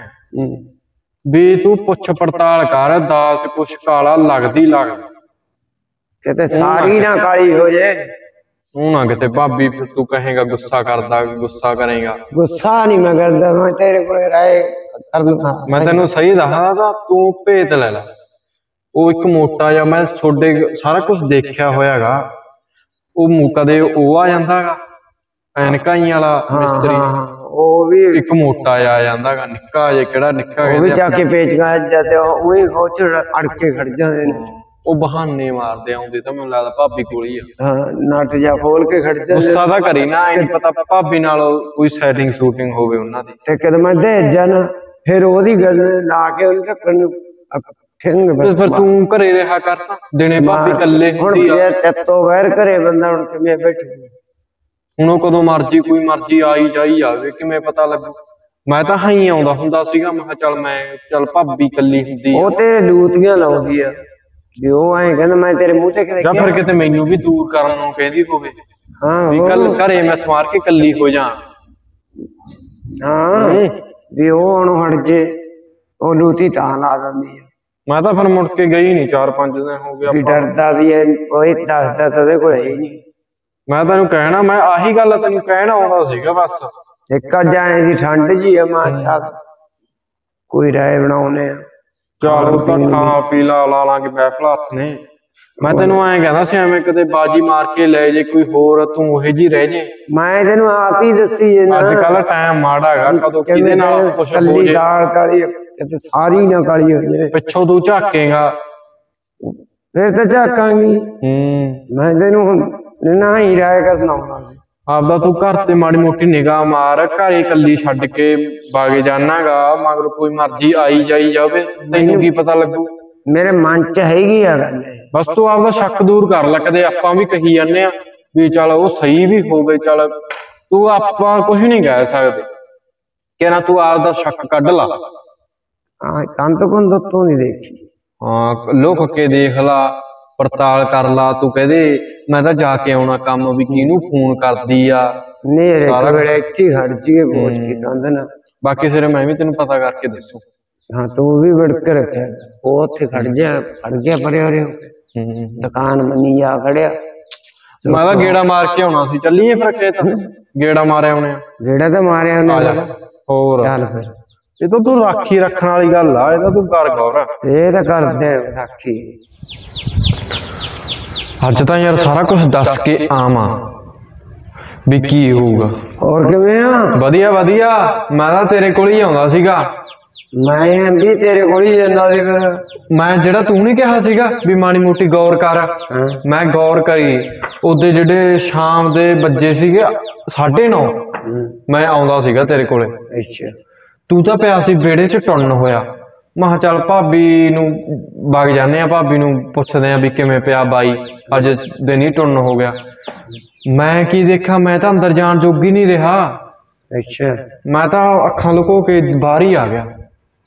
ਵੀ ਤੂੰ ਪੁੱਛ ਪੜਤਾਲ ਕਰ, ਦਾਲ ਚ ਕੁਛ ਕਾਲਾ ਲੱਗਦੀ ਲੱਗਦਾ। ਕਿਤੇ ਸਾਰੀ ਨਾ ਕਾਲੀ ਹੋ ਜੇ। ਤੂੰ ਨਾ ਕਿਤੇ ਭਾਬੀ ਫਿਰ ਤੂੰ ਕਹੇਗਾ ਗੁੱਸਾ ਕਰਦਾ, ਗੁੱਸਾ ਕਰੇਗਾ। ਗੁੱਸਾ ਨਹੀਂ ਮੈਂ ਕਰਦਾ, ਮੈਂ ਤੇਰੇ ਕੋਲ ਰਾਏ ਕਰਨਾ। ਮੈਂ ਤੈਨੂੰ ਸਹੀ ਦੱਸਦਾ ਤਾਂ ਤੂੰ ਭੇਤ ਲੈ ਲੈ। ਉਹ ਇੱਕ ਮੋਟਾ ਜਿਹਾ, ਮੈਂ ਤੁਹਾਡੇ ਸਾਰਾ ਕੁਝ ਦੇਖਿਆ ਹੋਇਆਗਾ। ਉਹ ਕਦੇ ਉਹ ਆ ਜਾਂਦਾਗਾ ਐਨਕਾਂ ਵਾਲਾ ਮਿਸਤਰੀ, ਉਹ ਵੀ ਇੱਕ ਮੋਟਾ ਜਿਹਾ ਆ ਜਾਂਦਾਗਾ, ਨਿੱਕਾ ਜਿਹਾ ਕਿਹੜਾ ਨਿੱਕਾ ਉਹ ਵੀ ਜਾ ਕੇ ਪੇਚ ਗਾ ਜਾਂਦੇ, ਉਹ ਹੀ ਖੋਚ ਅੜ ਕੇ ਖੜ ਜਾਂਦੇ ਨੇ। ਉਹ ਬਹਾਨੇ ਮਾਰਦੇ ਆਉਂਦੇ ਤਾਂ ਮੈਨੂੰ ਲੱਗਦਾ ਭਾਬੀ ਕੋਲ ਹੀ ਆ। ਹਾਂ ਨਟ ਜਾ ਖੋਲ ਕੇ ਖੜ ਜਾਂਦੇ। ਗੁੱਸਾ ਤਾਂ ਕਰੀ ਨਾ, ਇਹ ਪਤਾ ਭਾਬੀ ਨਾਲ ਕੋਈ ਸੈਟਿੰਗ ਸ਼ੂਟਿੰਗ ਹੋਵੇ ਉਹਨਾਂ ਦੀ। ਤੇ ਕਦ ਮੈਂ ਦੇ ਜਾਣਾ ਫਿਰ ਉਹਦੀ ਗੱਲ ਲਾ ਕੇ ਉਹਨੂੰ ਢੱਕਣ ਨੂੰ ਖਿੰਗ। ਬਸ ਫਿਰ ਤੂੰ ਘਰੇ ਰਿਹਾ ਕਰ, ਤਾਂ ਦਿਨੇ ਭਾਬੀ ਇਕੱਲੇ ਹੁੰਦੀ ਆ। ਹੁਣ ਚੱਤੋ ਵੈਰ ਘਰੇ ਬੰਦਾ ਹੁਣ ਕਿਵੇਂ ਬੈਠੂ? ਹੁਣ ਉਹ ਕਦੋਂ ਮਰਜੀ ਕੋਈ ਮਰਜੀ ਆਈ ਜਾਈ ਜਾਵੇ, ਕਿਵੇਂ ਪਤਾ ਲੱਗੂ? ਮੈਂ ਤਾਂ ਹਾਈ ਆਉਂਦਾ ਹੁੰਦਾ ਸੀਗਾ, ਮੈਂ ਕਿਹਾ ਚੱਲ ਮੈਂ ਚੱਲ ਭਾਬੀ ਇਕੱਲੀ ਹੁੰਦੀ। ਉਹ ਤੇ ਲੂਤੀਆਂ ਲਾਉਂਦੀ ਆ ਵੀ ਉਹ ਐਂ ਕਹਿੰਦਾ ਮੈਂ ਤੇਰੇ ਮੂੰਹ ਤੇ ਕਿਤੇ ਜਾਂ ਫਿਰ ਕਿਤੇ ਮੈਨੂੰ ਵੀ ਦੂਰ ਕਰਨ ਨੂੰ ਕਹਿੰਦੀ ਹੋਵੇ ਹਾਂ ਵੀ ਕੱਲ ਘਰੇ ਮੈਂ ਸਮਾਰ ਕੇ ਇਕੱਲੀ ਹੋ ਜਾ। ਹਾਂ ਵੀ ਉਹ ਹੁਣ ਹਟ ਜੇ, ਉਹ ਲੂਤੀ ਤਾਂ ਲਾ ਦਿੰਦੀ ਆ। ਮੈਂ ਤਾਂ ਫਿਰ ਮੁੜ ਕੇ ਗਈ ਨੀ, ਚਾਰ ਪੰਜ ਦਿਨ ਹੋ ਗਿਆ। ਵੀ ਡਰਦਾ ਵੀ ਐ, ਕੋਈ ਦੱਸਦਾ ਤਾਂ ਉਹਦੇ ਕੋਲ ਹੈ ਹੀ ਨਹੀਂ। ਮੈਂ ਤੈਨੂੰ ਕਹਿਣਾ, ਮੈਂ ਆਹੀ ਗੱਲ ਤੈਨੂੰ ਕਹਿਣਾ ਆਉਂਦਾ ਸੀਗਾ ਬਸ। ਇੱਕ ਅੱਜ ਐ ਦੀ ਠੰਡ ਜੀ ਆ, ਮਾਂ ਚੱਲ ਕੋਈ ਰਾਏ ਬਣਾਉਨੇ ਆ। ਚੱਲ ਉਹ ਤਾਂ ਖਾ ਪੀ ਲਾ ਲਾ ਲਾਂਗੇ ਬੈਫਲਾ ਹੱਥ ਨੇ। ਮੈਂ ਤੈਨੂੰ ਐਂ ਕਹਿੰਦਾ ਸੀ ਐਵੇਂ ਕਦੇ ਬਾਜੀ ਮਾਰ ਕੇ ਲੈ ਜੇ ਕੋਈ ਹੋਰ, ਤੂੰ ਉਹੇ ਜੀ ਰਹਿ ਜੇ। ਮੈਂ ਤੈਨੂੰ ਆਪ ਹੀ ਦੱਸੀ ਜਾਂਦਾ, ਅੱਜ ਕੱਲ ਟਾਈਮ ਮਾੜਾ ਹੈਗਾ, ਕਦੋਂ ਕਿਹਦੇ ਨਾਲ ਕੁਛ ਹੋ ਕੱਲੀ ਜੇ। ਦਾਲ ਕਾਲੀ ਕਿਤੇ ਸਾਰੀ ਨਾ ਕਾਲੀ ਹੋ ਜੇ, ਪਿੱਛੋਂ ਤੂੰ ਝਾਕੇਗਾ ਫਿਰ ਤਾਂ ਝਾਕਾਂਗੀ। ਹੂੰ ਮੈਂ ਤੈਨੂੰ ਹੁਣ ਨਾ ਹੀ ਰਾਏ ਕਰਨਾ ਆਉਂਦਾ ਸੀ। ਆਪਦਾ ਤੂੰ ਘਰ ਤੇ ਮਾੜੀ ਮੋਟੀ ਨਿਗਾਹ ਮਾਰ, ਘਰੇ ਇਕੱਲੀ ਛੱਡ ਕੇ ਬਾਗੇ ਜਾਣਾਗਾ, ਮਗਰ ਕੋਈ ਮਰਜ਼ੀ ਆਈ ਜਾਈ ਜਾਵੇ, ਤੈਨੂੰ ਕੀ ਪਤਾ ਲੱਗੂ? ਮੇਰੇ ਮਨ ਚ ਹੈਗੀ ਆ ਗੱਲ। ਬਸ ਤੂੰ ਆਪਦਾ ਸ਼ੱਕ ਦੂਰ ਕਰ ਲੈ। ਕਦੇ ਆਪਾਂ ਵੀ ਕਹੀ ਜਾਂਦੇ ਆ ਵੀ ਚੱਲ ਉਹ ਸਹੀ ਵੀ ਹੋਵੇ, ਚੱਲ ਤੂੰ ਆਪਾਂ ਕੁਝ ਨਹੀਂ ਕਹਿ ਸਕਦੇ ਕਿ ਨਾ, ਤੂੰ ਆਪਦਾ ਸ਼ੱਕ ਕੱਢ ਲਾ। ਹਾਂ ਕੰਤ ਕੁੰਦ ਉੱਤੋਂ ਨਹੀਂ ਦੇਖੀ। ਹਾਂ ਲੁਕ ਕੇ ਦੇਖ ਲਾ, ਪੜਤਾਲ ਕਰ ਲਾ। ਤੂੰ ਕਹਦੇ ਮੈਂ ਤਾਂ ਜਾ ਕੇ ਆਉਣਾ ਕੰਮ, ਵੀ ਕਿਹਨੂੰ ਫੋਨ ਕਰਦੀ ਆ। ਨੇਰੇ ਵੇਲੇ ਇੱਥੇ ਖੜ ਜੀਏ ਪਹੁੰਚ ਕੇ ਕੰਧ ਨਾ ਬਾਕੀ ਸਿਰੇ ਮੈਂ ਵੀ ਤੈਨੂੰ ਪਤਾ ਕਰਕੇ ਦੱਸੂ। ਹਾਂ ਤੂੰ ਵੀ ਵਿੜਕ ਰੱਖਿਆ, ਉਹ ਉੱਥੇ ਖੜ ਜਾ ਖੜ ਗਿਆ ਪਰੇ ਉਰੇ ਹੋ ਕੇ, ਹੂੰ ਦੁਕਾਨ ਮੰਨੀ ਜਾ ਖੜਿਆ। ਮੈਂ ਤਾਂ ਗੇੜਾ ਮਾਰ ਕੇ ਆਉਣਾ ਸੀ, ਚੱਲੀਏ ਫਿਰ ਖੇਤ ਗੇੜਾ ਮਾਰਿਆ ਆਉਣੇ ਆ। ਜਿਹੜਾ ਤਾਂ ਮਾਰਿਆ ਆ ਜਾ। ਉਹਨੇ। ਹੋਰ ਚੱਲ ਫਿਰ ਇਹ ਤਾਂ ਤੂੰ ਰਾਖੀ ਰੱਖਣ ਵਾਲੀ ਗੱਲ ਆ, ਇਹ ਤਾਂ ਤੂੰ ਕਰ ਗੌਰ। ਇਹ ਤਾਂ ਕਰਦੇ ਰਾਖੀ। ਅੱਜ ਤਾਂ ਯਾਰ ਸਾਰਾ ਕੁਝ ਦੱਸ ਕੇ ਆਵਾਂ ਵੀ ਕੀ ਹੋਊਗਾ। ਹੋਰ ਕਿਵੇਂ ਆ? ਵਧੀਆ ਵਧੀਆ, ਮੈਂ ਤਾਂ ਤੇਰੇ ਕੋਲ ਹੀ ਆਉਂਦਾ ਸੀਗਾ। ਮੈਂ ਵੀ ਤੇਰੇ ਕੋਲ ਹੀ ਜਾਂਦਾ ਸੀ ਫਿਰ। ਮੈਂ ਜਿਹੜਾ ਤੂੰ ਨਹੀਂ ਕਿਹਾ ਸੀਗਾ ਵੀ ਮਾੜੀ ਮੋਟੀ ਗੌਰ ਕਰ, ਹਾਂ ਮੈਂ ਗੌਰ ਕਰੀ। ਉਹਦੇ ਜਿਹੜੇ ਸ਼ਾਮ ਦੇ ਵੱਜੇ ਸੀਗੇ ਸਾਢੇ ਨੌ, ਮੈਂ ਆਉਂਦਾ ਸੀਗਾ ਤੇਰੇ ਕੋਲੇ। ਅੱਛਾ ਤੂੰ ਤਾਂ ਪਿਆ ਸੀ ਵਿਹੜੇ 'ਚ ਟੁੰਨ ਹੋਇਆ। ਮੈਂ ਕਿਹਾ ਚੱਲ ਭਾਬੀ ਨੂੰ ਵਗ ਜਾਂਦੇ ਆ, ਭਾਬੀ ਨੂੰ ਪੁੱਛਦੇ ਆ ਵੀ ਕਿਵੇਂ ਪਿਆ ਬਾਈ, ਅੱਜ ਦਿਨ ਹੀ ਟੁੰਨ ਹੋ ਗਿਆ। ਮੈਂ ਕੀ ਦੇਖਾਂ, ਮੈਂ ਤਾਂ ਅੰਦਰ ਜਾਣ ਜੋਗੀ ਨਹੀਂ ਰਿਹਾ। ਅੱਛਾ ਮੈਂ ਤਾਂ ਅੱਖਾਂ ਲੁਕੋ ਕੇ ਬਾਹਰ ਹੀ ਆ ਗਿਆ।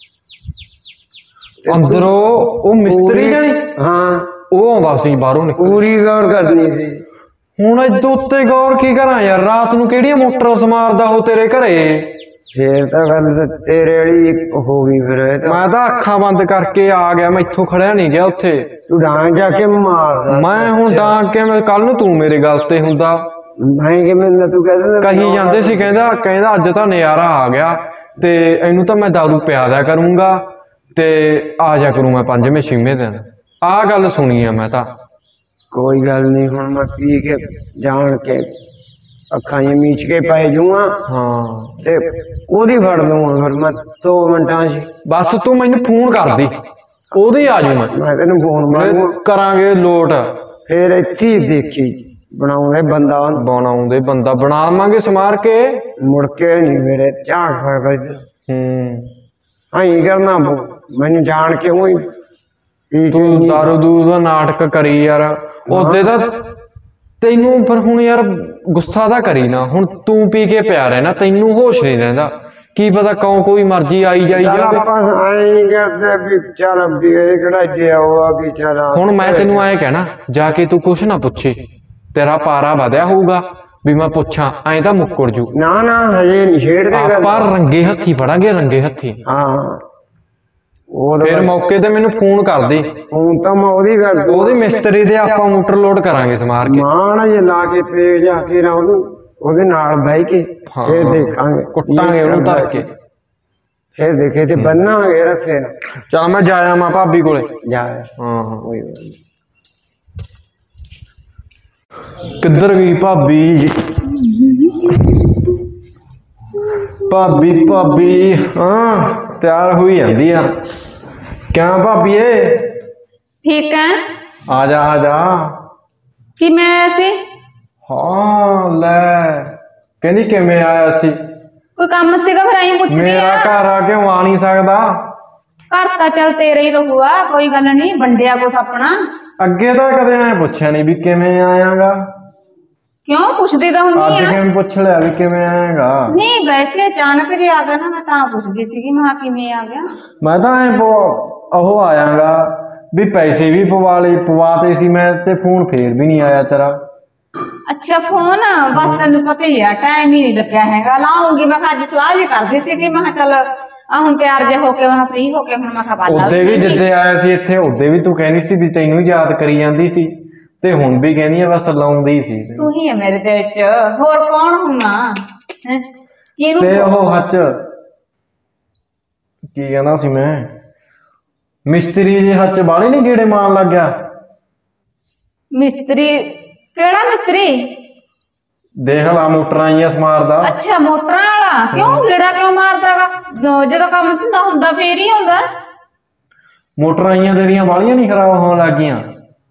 ਅੰਦਰੋਂ ਉਹ ਮਿਸਤਰੀ ਜਾਣੀ ਹਾਂ ਉਹ ਆਉਂਦਾ ਸੀ ਬਾਹਰੋਂ ਨਿਕਲ। ਪੂਰੀ ਗੌਰ ਕਰਨੀ ਸੀ। ਹੁਣ ਇਹਦੇ ਉੱਤੇ ਗੌਰ ਕੀ ਕਰਾਂ ਯਾਰ, ਰਾਤ ਨੂੰ ਕਿਹੜੀਆਂ ਮੋਟਰਾਂ ਸਮਾਰਦਾ ਉਹ ਤੇਰੇ ਘਰੇ। ਫੇਰ ਤਾਂ ਗੱਲ ਤੇਰੇ ਵਾਲੀ ਹੋ ਗਈ ਫਿਰ। ਇਹ ਤਾਂ ਮੈਂ ਤਾਂ ਅੱਖਾਂ ਬੰਦ ਕਰਕੇ ਆ ਗਿਆ, ਮੈਂ ਇੱਥੋਂ ਖੜਿਆ ਨਹੀਂ ਗਿਆ ਉੱਥੇ। ਤੂੰ ਡਾਂਗ ਜਾ ਕੇ ਮਾਰਦਾ। ਮੈਂ ਹੁਣ ਡਾਂਗ ਕੇ ਮੈਂ ਕੱਲ ਨੂੰ ਤੂੰ ਮੇਰੇ ਗੱਲ ਤੇ ਹੁੰਦਾ। ਮੈਂ ਕਿਵੇਂ ਨਾ ਤੂੰ ਕਹਿੰਦਾ ਕਹੀ ਜਾਂਦੇ ਸੀ, ਕਹਿੰਦਾ ਕਹਿੰਦਾ ਅੱਜ ਤਾਂ ਨਜ਼ਾਰਾ ਆ ਗਿਆ ਤੇ ਇਹਨੂੰ ਤਾਂ ਮੈਂ ਦਾਰੂ ਪਿਆ ਦਿਆ ਕਰੂੰਗਾ ਤੇ ਆ ਜਾ ਕਰੂ ਮੈਂ ਪੰਜਵੇਂ ਛੇਵੇਂ ਦਿਨ। ਆਹ ਗੱਲ ਸੁਣੀ ਆ ਮੈਂ ਤਾਂ। ਕੋਈ ਗੱਲ ਨਹੀਂ, ਹੁਣ ਮੈਂ ਪੀ ਕੇ ਜਾਣ ਕੇ ਅੱਖਾਂ ਜਿ ਮੀਚ ਕੇ ਪੈ ਜੂਆਂ ਹਾਂ ਤੇ ਉਹਦੀ ਫੜ ਲੂੰਗਾ ਫਿਰ ਮੈਂ ਦੋ ਮਿੰਟਾਂ 'ਚ। ਬਸ ਤੂੰ ਮੈਨੂੰ ਫੋਨ ਕਰਦੀ, ਉਹਦੇ ਆ ਜੂ ਮੈਂ। ਮੈਂ ਤੈਨੂੰ ਫੋਨ ਮਾਰੂ, ਕਰਾਂਗੇ ਲੋਟ। ਫੇਰ ਇੱਥੇ ਹੀ ਦੇਖੀ ਬਣਾਉਂਦੇ ਬੰਦਾ। ਬਣਾਉਂਦੇ ਬੰਦਾ ਬਣਾਵਾਂਗੇ ਸਮਾਰ ਕੇ, ਮੁੜ ਕੇ ਨਹੀਂ ਮੇਰੇ ਝਾਕ ਸਕਦਾ ਇੱਧਰ। ਹੂੰ ਆਈ ਕਰਨਾ ਪਊ ਮੈਨੂੰ ਜਾਣ ਕੇ ਉਹੀ ਪੀ ਕੇ ਤੂੰ ਦਾਰੂ ਦੂਰੂ ਦਾ ਨਾਟਕ ਕਰੀ ਯਾਰ। ਉਹਦੇ ਤਾਂ ਤੈਨੂੰ ਫਿਰ ਹੁਣ ਯਾਰ ਗੁੱਸਾ ਤਾਂ ਕਰੀ ਨਾ, ਹੁਣ ਤੂੰ ਪੀ ਕੇ ਪਿਆ ਰਹਿਣਾ, ਤੈਨੂੰ ਹੋਸ਼ ਨਹੀਂ ਰਹਿੰਦਾ। ਕੀ ਪਤਾ ਕੌਣ ਕੋਈ ਮਰਜ਼ੀ ਆਈ ਜਾਈ ਚੱਲ ਜਾਵੇ। ਆਪਾਂ ਐਂ ਕਰਦੇ ਵੀ ਚੱਲ ਵੀ ਇਹ ਕਿਹੜਾ ਜਿਆ ਹੋਆ ਵੀ ਚੱਲ। ਹੁਣ ਮੈਂ ਤੈਨੂੰ ਐਂ ਕਹਿਣਾ, ਜਾ ਕੇ ਤੂੰ ਕੁਛ ਨਾ ਪੁੱਛੀ, ਤੇਰਾ ਪਾਰਾ ਵਧਿਆ ਹੋਊਗਾ ਵੀ ਮੈਂ ਪੁੱਛਾਂ, ਐਂ ਤਾਂ ਮੁੱਕਰ ਜੂ। ਨਾ ਨਾ ਹਜੇ ਨਹੀਂ ਛੇੜਦੇ ਗੱਲ। ਆਪਾਂ ਰੰਗੇ ਹੱਥੀ ਫੜਾਂਗੇ, ਰੰਗੇ ਹੱਥੀ। ਹਾਂ ਉਹ ਫਿਰ ਮੌਕੇ ਤੇ ਮੈਨੂੰ ਫੋਨ ਕਰ ਦੇ। ਹੁਣ ਤਾਂ ਮੈਂ ਉਹਦੀ ਗੱਲ ਉਹਦੇ ਮਿਸਤਰੀ ਦੇ ਆਪਾਂ ਮੋਟਰ ਲੋਡ ਕਰਾਂਗੇ ਸਮਾਰ ਕੇ। ਮਾਣ ਜੇ ਲਾ ਕੇ ਪੇ ਜਾ ਕੇ ਨਾ ਉਹਨੂੰ ਉਹਦੇ ਨਾਲ ਬਹਿ ਕੇ ਫੇਰ ਦੇਖਾਂਗੇ, ਕੁੱਟਾਂਗੇ ਉਹਨੂੰ ਧਰ ਕੇ। ਫੇਰ ਦੇਖੇ ਤੇ ਬੰਨਾਂਗੇ ਰਸੇ ਨਾਲ। ਚੱਲ ਮੈਂ ਜਾਇਆ ਮੈਂ ਭਾਬੀ ਕੋਲੇ। ਜਾ ਹਾਂ ਹਾਂ ਕੋਈ ਗੱਲ ਨੀ। ਕਿੱਧਰ ਗਈ ਭਾਬੀ? ਭਾਬੀ ਭਾਬੀ ਹਾਂ ਤਿਆਰ ਹੋਈ ਜਾਂਦੀ ਆ। ਕਿਆ ਭਾਬੀਏ? ਠੀਕ ਹੈ। ਆ ਜਾ ਆ ਜਾ। ਕਿ ਮੈਂ ਆਇਆ ਸੀ? ਹਾਂ ਲੈ, ਕਹਿੰਦੀ ਕਿਵੇਂ ਆਇਆ ਸੀ? ਕੋਈ ਕੰਮ ਸੀਗਾ ਫਿਰ ਆਈ ਪੁੱਛਦੀ ਮੇਰਾ ਆ। ਘਰ ਆ ਕਿਉਂ ਆ ਨਹੀਂ ਸਕਦਾ? ਘਰ ਤਾਂ ਚੱਲ ਤੇਰਾ ਹੀ ਰਹੂਗਾ, ਕੋਈ ਗੱਲ ਨਹੀਂ, ਵੰਡਿਆ ਕੁਛ ਆਪਣਾ। ਅੱਗੇ ਤਾਂ ਕਦੇ ਐ ਪੁੱਛਿਆ ਨਹੀਂ ਵੀ ਕਿਵੇਂ ਆਇਆਗਾ। ਕਿਉਂ ਪੁੱਛਦੀ ਤਾਂ ਅੱਜ ਹੁੰਦੀ ਆ। ਕਿਵੇਂ ਪੁੱਛ ਲਿਆ ਵੀ ਕਿਵੇਂ ਆਏਗਾ? ਨਹੀਂ ਵੈਸੇ ਅਚਾਨਕ ਜੇ ਆ ਗਿਆ ਨਾ, ਮੈਂ ਤਾਂ ਪੁੱਛਦੀ ਸੀਗੀ ਮੈਂ ਕਿਹਾ ਕਿਵੇਂ ਆ ਗਿਆ। ਮੈਂ ਤਾਂ ਐ ਉਹ ਆਇਆਗਾ ਵੀ ਪੈਸੇ ਵੀ ਪਵਾ ਲਏ, ਪਵਾਤੇ ਸੀ ਮੈਂ ਤੇ ਫੋਨ ਫੇਰ ਵੀ ਨਹੀਂ ਆਇਆ ਤੇਰਾ। ਅੱਛਾ ਫੋਨ ਬਸ ਤੈਨੂੰ ਪਤਾ ਹੀ ਆ, ਟਾਈਮ ਹੀ ਨਹੀਂ ਲੱਗਿਆ ਹੈਗਾ। ਲਾਉਂਗੀ ਮੈਂ ਕਿਹਾ ਅੱਜ ਸਲਾਹ ਜੀ ਕਰਦੀ ਸੀ ਕਿ ਮੈਂ ਕਿਹਾ ਚੱਲ ਆ ਹੁਣ ਤਿਆਰ ਜੇ ਹੋ ਕੇ ਮੈਂ ਫ੍ਰੀ ਹੋ ਕੇ ਹੁਣ ਮੈਂ ਕਿਹਾ ਬਾਲਾ ਉਹਦੇ ਵੀ ਜਿੱਦੇ ਆਇਆ ਸੀ ਇੱਥੇ, ਉਹਦੇ ਵੀ ਤੂੰ ਕਹਿੰਦੀ ਸੀ ਵੀ ਤੈਨੂੰ ਯਾਦ ਕਰੀ ਜਾਂਦੀ ਸੀ ਤੇ ਹੁਣ ਵੀ ਕਹਿੰਦੀ ਆ ਬਸ ਲਾਉਂਦੀ ਸੀ। ਤੂੰ ਹੀ ਹੈ ਮੇਰੇ ਦਿਲ ਚ, ਹੋਰ ਕੌਣ ਹੁਣਾ ਹੈ? ਕਿਹਨੂੰ ਤੇ ਉਹ ਹੱਚ ਕੀ ਕਹਿੰਦਾ ਸੀ ਮੈਂ, ਮਿਸਤਰੀ ਜੇ ਹੱਚ ਬਾਲੇ ਨਹੀਂ ਗੇੜੇ ਮਾਰਨ ਲੱਗ ਗਿਆ। ਮਿਸਤਰੀ? ਕਿਹੜਾ ਮਿਸਤਰੀ? ਦੇਖ ਲਾ ਮੋਟਰਾਂ ਆਈਆਂ ਸਮਾਰਦਾ। ਅੱਛਾ ਮੋਟਰਾਂ ਵਾਲਾ। ਕਿਉਂ ਗੇੜਾ ਕਿਉਂ ਮਾਰਦਾਗਾ? ਜਦੋਂ ਕੰਮ ਧੰਦਾ ਹੁੰਦਾ ਫੇਰ ਹੀ ਹੁੰਦਾ। ਮੋਟਰਾਂ ਆਈਆਂ ਤੇਰੀਆਂ ਬਾਲੀਆਂ ਨਹੀਂ ਖਰਾਬ ਹੋਣ ਲੱਗ ਗਈਆਂ?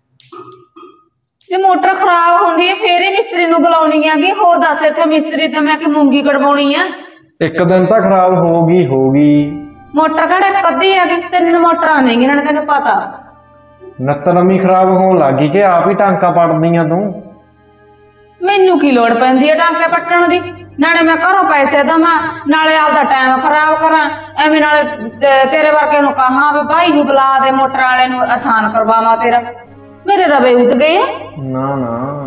ਜੇ ਮੋਟਰ ਖਰਾਬ ਹੁੰਦੀ ਹੈ ਫੇਰ ਹੀ ਮਿਸਤਰੀ ਨੂੰ ਬੁਲਾਉਣੀ ਹੈਗੀ। ਹੋਰ ਦੱਸ ਇੱਥੇ ਮਿਸਤਰੀ ਤੇ ਮੈਂ ਕਿ ਮੂੰਗੀ ਕਢਵਾਉਣੀ ਆ। ਇੱਕ ਦਿਨ ਤਾਂ ਖਰਾਬ ਹੋ ਗਈ ਹੋ ਗਈ। ਮੋਟਰ ਕਿਹੜਾ ਕੱਦੀ ਹੈਗੀ? ਤਿੰਨ ਮੋਟਰਾਂ ਨੇ ਇਹਨਾਂ ਨੇ, ਤੈਨੂੰ ਪਤਾ। ਨੱਤ ਨਵੀਂ ਖਰਾਬ ਹੋਣ ਲੱਗ ਗਈ ਕਿ ਆਪ ਹੀ ਟਾਂਕਾ ਪੜਦੀਆਂ ਤੂੰ? ਮੈਨੂੰ ਕੀ ਲੋੜ ਪੈਂਦੀ ਹੈ ਟਾਂਕੇ ਪੱਟਣ ਦੀ? ਨਾਲੇ ਮੈਂ ਘਰੋਂ ਪੈਸੇ ਦੇਵਾਂ, ਨਾਲੇ ਆਪਦਾ ਟਾਈਮ ਖਰਾਬ ਕਰਾਂ। ਐਵੇਂ ਨਾਲੇ ਤੇਰੇ ਵਰਗੇ ਨੂੰ ਕਹਾਂ ਵੀ ਭਾਈ ਨੂੰ ਬੁਲਾ ਦੇ, ਮੋਟਰ ਵਾਲੇ ਨੂੰ ਆਸਾਨ ਕਰਵਾਵਾਂ ਤੇਰਾ। ਮੇਰੇ ਰਵੇ ਉਤ ਗਏ। ਨਾ ਨਾ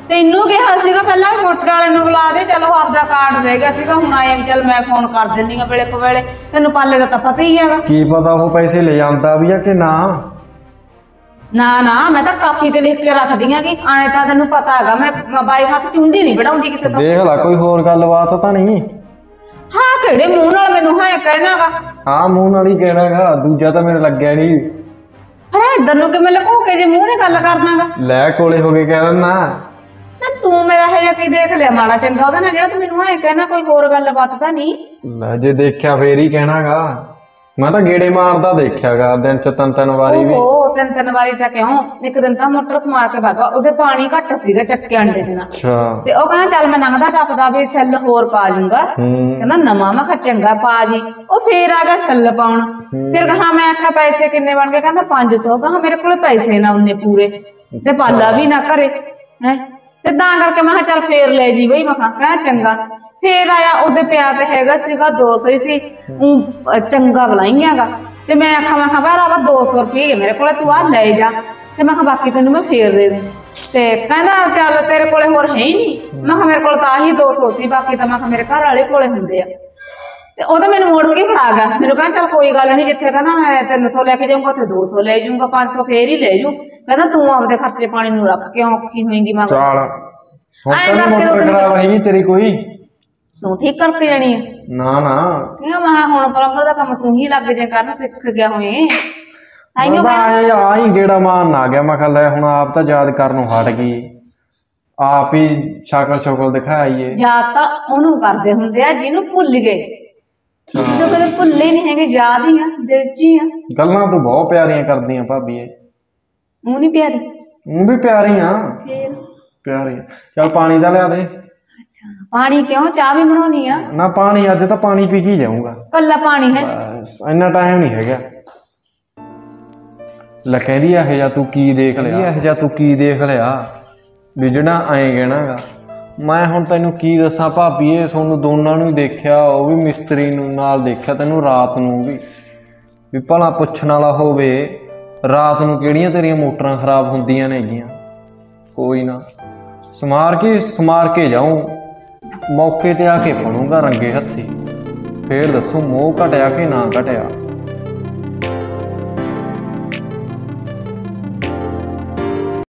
ਤੈਨੂੰ ਕਿਹਾ ਸੀਗਾ ਪਹਿਲਾਂ ਵੀ ਮੋਟਰ ਵਾਲੇ ਨੂੰ ਬੁਲਾ ਦੇ, ਚਲੋ ਆਪਦਾ ਕਾਰਡ ਦੇ ਗਿਆ ਸੀਗਾ, ਹੁਣ ਆਏ ਵੀ ਚੱਲ ਮੈਂ ਫੋਨ ਕਰ ਦਿੰਦੀ ਆ ਵੇਲੇ ਕੋ ਵੇਲੇ। ਤੈਨੂੰ ਪਾਲੇ ਦਾ ਤਾਂ ਪਤਾ ਹੀ ਹੈਗਾ। ਕੀ ਪਤਾ ਉਹ ਪੈਸੇ ਲੈ ਜਾਂਦਾ ਵੀ ਆ ਕਿ ਨਾ। ਨਾ ਨਾ ਮੈਂ ਤਾਂ ਕਾਪੀ ਤੇ ਲਿਖ ਕੇ ਰੱਖਦੀ ਆ ਕਿ ਆਏ ਤਾਂ ਤੈਨੂੰ ਪਤਾ ਹੈਗਾ ਮੈਂ ਬਾਈ ਹੱਥ ਚੁੰਡੀ ਨਹੀਂ ਵੜਾਉਂਦੀ ਕਿਸੇ ਤੋਂ। ਦੇਖ ਲੈ ਕੋਈ ਹੋਰ ਗੱਲਬਾਤ ਤਾਂ ਨਹੀਂ। ਹਾਂ ਕਿਹੜੇ ਮੂੰਹ ਨਾਲ ਮੈਨੂੰ ਹੈ ਕਹਿਣਾਗਾ। ਹਾਂ ਮੂੰਹ ਨਾਲ ਹੀ ਕਹਿਣਾਗਾ, ਦੂਜਾ ਤਾਂ ਮੇਰੇ ਲੱਗਿਆ ਨਹੀਂ। ਅਰੇ ਇਧਰ ਨੂੰ ਕਿਵੇਂ ਲਕੋ ਕੇ ਜੇ ਮੂੰਹ ਦੀ ਗੱਲ ਕਰਨਾਗਾ। ਲੈ ਕੋਲੇ ਹੋ ਕੇ ਕਹਿ ਦਿੰਦਾ ਨਾ ਤੂੰ ਮੇਰਾ ਹੈ ਜਾਂ ਕੀ ਦੇਖ ਲਿਆ ਮਾੜਾ ਚੰਗਾ ਉਹਦਾ ਨਾਲ ਜਿਹੜਾ ਤੂੰ ਮੈਨੂੰ ਐ ਕਹਿਣਾ ਕੋਈ ਹੋਰ ਗੱਲਬਾਤ ਤਾਂ ਨਹੀਂ। ਲੈ ਜੇ ਦੇਖਿਆ ਫੇਰ ਹੀ ਕਹਿਣਾਗਾ। ਮੈਂ ਤਾਂ ਗੇੜੇ ਮਾਰਦਾ ਦੇਖਿਆਗਾ ਦਿਨ ਚ ਤਿੰਨ ਤਿੰਨ ਵਾਰੀ ਵੀ। ਉਹ ਤਿੰਨ ਤਿੰਨ ਵਾਰੀ ਤਾਂ ਕਿਉਂ, ਇੱਕ ਦਿਨ ਤਾਂ ਮੋਟਰ ਸਮਾਰ ਕੇ ਭਾਗਾ, ਉਹਦੇ ਪਾਣੀ ਘੱਟ ਸੀਗਾ ਚੱਕੇ ਅੰਡੇ ਦੇ ਨਾਲ। ਅੱਛਾ ਤੇ ਉਹ ਕਹਿੰਦਾ ਚੱਲ ਮੈਂ ਲੰਘਦਾ ਟੱਪਦਾ ਵੀ ਸੈੱਲ ਹੋਰ ਪਾ ਜੂੰਗਾ। ਕਹਿੰਦਾ ਨਵਾਂ ਮੈਂ ਕਿਹਾ ਚੰਗਾ ਪਾ ਜੀ। ਉਹ ਫੇਰ ਆ ਗਿਆ ਸੈੱਲ ਪਾਉਣ। ਫਿਰ ਕਹਾ ਮੈਂ ਆਖਿਆ ਪੈਸੇ ਕਿੰਨੇ ਬਣ ਗਏ, ਕਹਿੰਦਾ ਪੰਜ ਸੌ। ਕਹਾ ਮੇਰੇ ਕੋਲ ਪੈਸੇ ਨਾ ਉਹਨੇ ਪੂਰੇ ਤੇ ਪਾਲਾ ਵੀ ਨਾ ਕਰੇ ਹੈ ਤੇ ਤਾਂ ਕਰਕੇ ਮੈਂ ਕਿਹਾ ਚੱਲ ਫੇਰ ਲੈ ਜੀ ਬਈ। ਮੈਂ ਕਿਹਾ ਚੰਗਾ। ਫੇਰ ਆਇਆ ਉਹਦੇ ਪਿਆ ਤੇ ਹੈਗਾ ਸੀਗਾ ਦੋ ਸੌ ਹੀ ਸੀ। ਉਹ ਚੰਗਾ ਬੁਲਾਈਆਗਾ ਤੇ ਮੈਂ ਆਖਾਂ ਮੈਂ ਕਿਹਾ ਬਾਰਾ ਦੋ ਸੌ ਰੁਪਏ ਮੇਰੇ ਕੋਲੇ ਤੂੰ ਆ ਲੈ ਜਾ ਤੇ ਮੈਂ ਕਿਹਾ ਬਾਕੀ ਤੈਨੂੰ ਮੈਂ ਫੇਰ ਦੇ ਦੇ। ਤੇ ਕਹਿੰਦਾ ਚੱਲ ਤੇਰੇ ਕੋਲੇ ਹੋਰ ਹੈ ਹੀ ਨਹੀਂ। ਮੈਂ ਕਿਹਾ ਮੇਰੇ ਕੋਲ ਤਾਂ ਆਹੀ ਦੋ ਸੌ ਸੀ, ਬਾਕੀ ਤਾਂ ਮੈਂ ਕਿਹਾ ਮੇਰੇ ਘਰ ਵਾਲੇ ਕੋਲੇ ਹੁੰਦੇ ਆ। ਤੇ ਉਹਦੇ ਮੈਨੂੰ ਮੋੜ ਕੇ ਫੜਾ ਗਿਆ। ਮੈਨੂੰ ਕਹਿੰਦਾ ਚੱਲ ਕੋਈ ਗੱਲ ਨਹੀਂ, ਜਿੱਥੇ ਕਹਿੰਦਾ ਮੈਂ ਤਿੰਨ ਸੌ ਲੈ ਕੇ ਜਾਊਂਗਾ ਉੱਥੇ ਦੋ ਸੌ ਲੈ ਜਾਊਂਗਾ, ਪੰਜ ਸੌ ਫੇਰ ਹੀ ਲੈ ਜੂ। ਕਹਿੰਦਾ ਤੂੰ ਆਪਦੇ ਖਰਚੇ ਪਾਣੀ ਨੂੰ ਰੱਖ, ਕਿਉਂ ਔਖੀ ਹੋਏਗੀ। ਮੈਂ ਚੱਲ ਹੁਣ ਤਾਂ ਮੋਟਰ ਖਰਾਬ ਹੈਗੀ ਤੇਰੀ ਕੋਈ। ਤੂੰ ਠੀਕ ਕਰਕੇ ਜਾਣੀ ਹੈ ਨਾ ਨਾ ਕਿਉਂ। ਮੈਂ ਹੁਣ ਪਲੰਬਰ ਦਾ ਕੰਮ ਤੂੰ ਹੀ ਲੱਗ ਜੇ ਕਰਨ, ਸਿੱਖ ਗਿਆ ਹੋਏ। ਆ ਹੀ ਗੇੜਾ ਮਾਰਨ ਆ ਗਿਆ। ਮੈਂ ਕਿਹਾ ਲੈ ਹੁਣ ਆਪ ਤਾਂ ਯਾਦ ਕਰਨੋਂ ਹਟ ਗਈ, ਆਪ ਹੀ ਸ਼ਕਲ ਸ਼ਕਲ ਦਿਖਾਈਏ। ਯਾਦ ਤਾਂ ਉਹਨੂੰ ਕਰਦੇ ਹੁੰਦੇ ਆ ਜਿਹਨੂੰ ਭੁੱਲ ਗਏ। ਜਦੋਂ ਕਦੇ ਭੁੱਲੇ ਨਹੀਂ ਹੈਗੇ, ਯਾਦ ਹੀ ਆ, ਦਿਲ 'ਚ ਹੀ ਆ। ਗੱਲਾਂ ਤੂੰ ਬਹੁਤ ਪਿਆਰੀਆਂ ਕਰਦੀਆਂ ਭਾਬੀ। ਉਹ ਨਹੀਂ ਪਿਆਰੀ, ਉਹ ਵੀ ਪਿਆਰੀ ਆ ਪਿਆਰੀ। ਚੱਲ ਪਾਣੀ ਦਾ ਲਿਆ ਦੇ। ਅੱਛਾ ਪਾਣੀ ਕਿਉਂ, ਚਾਹ ਵੀ ਬਣਾਉਣੀ ਆ ਨਾ। ਪਾਣੀ ਅੱਜ ਤਾਂ ਪਾਣੀ ਪੀ ਕੇ ਜਾਊਂਗਾ, ਕੱਲਾ ਪਾਣੀ ਹੈ। ਬਸ ਇੰਨਾ ਟਾਈਮ ਨਹੀਂ ਹੈਗਾ। ਲੈ ਕਹਿੰਦੀ ਇਹੋ ਜਿਹਾ ਤੂੰ ਕੀ ਦੇਖ ਲਿਆ, ਇਹੋ ਜਿਹਾ ਤੂੰ ਕੀ ਦੇਖ ਲਿਆ ਵੀ ਜਿਹੜਾ ਐਂ ਕਹਿਣਾਗਾ। ਮੈਂ ਹੁਣ ਤੈਨੂੰ ਕੀ ਦੱਸਾਂ ਭਾਬੀ, ਇਹ ਤੁਹਾਨੂੰ ਦੋਨਾਂ ਨੂੰ ਹੀ ਦੇਖਿਆ, ਉਹ ਵੀ ਮਿਸਤਰੀ ਨੂੰ ਨਾਲ ਦੇਖਿਆ, ਤੈਨੂੰ ਰਾਤ ਨੂੰ ਵੀ ਵੀ ਭਲਾ ਪੁੱਛਣ ਵਾਲਾ ਹੋਵੇ ਰਾਤ ਨੂੰ ਕਿਹੜੀਆਂ ਤੇਰੀਆਂ ਮੋਟਰਾਂ ਖਰਾਬ ਹੁੰਦੀਆਂ ਨੇ ਹੈਗੀਆਂ। ਕੋਈ ਨਾ ਸਮਾਰ ਕੇ ਸਮਾਰ ਕੇ ਜਾਊਂ, ਮੌਕੇ ਤੇ ਆ ਕੇ ਬਣੂੰਗਾ ਰੰਗੇ ਹੱਥੀ, ਫੇਰ ਦੱਸੂ ਮੋਹ ਘਟਿਆ ਕਿ ਨਾ ਘਟਿਆ।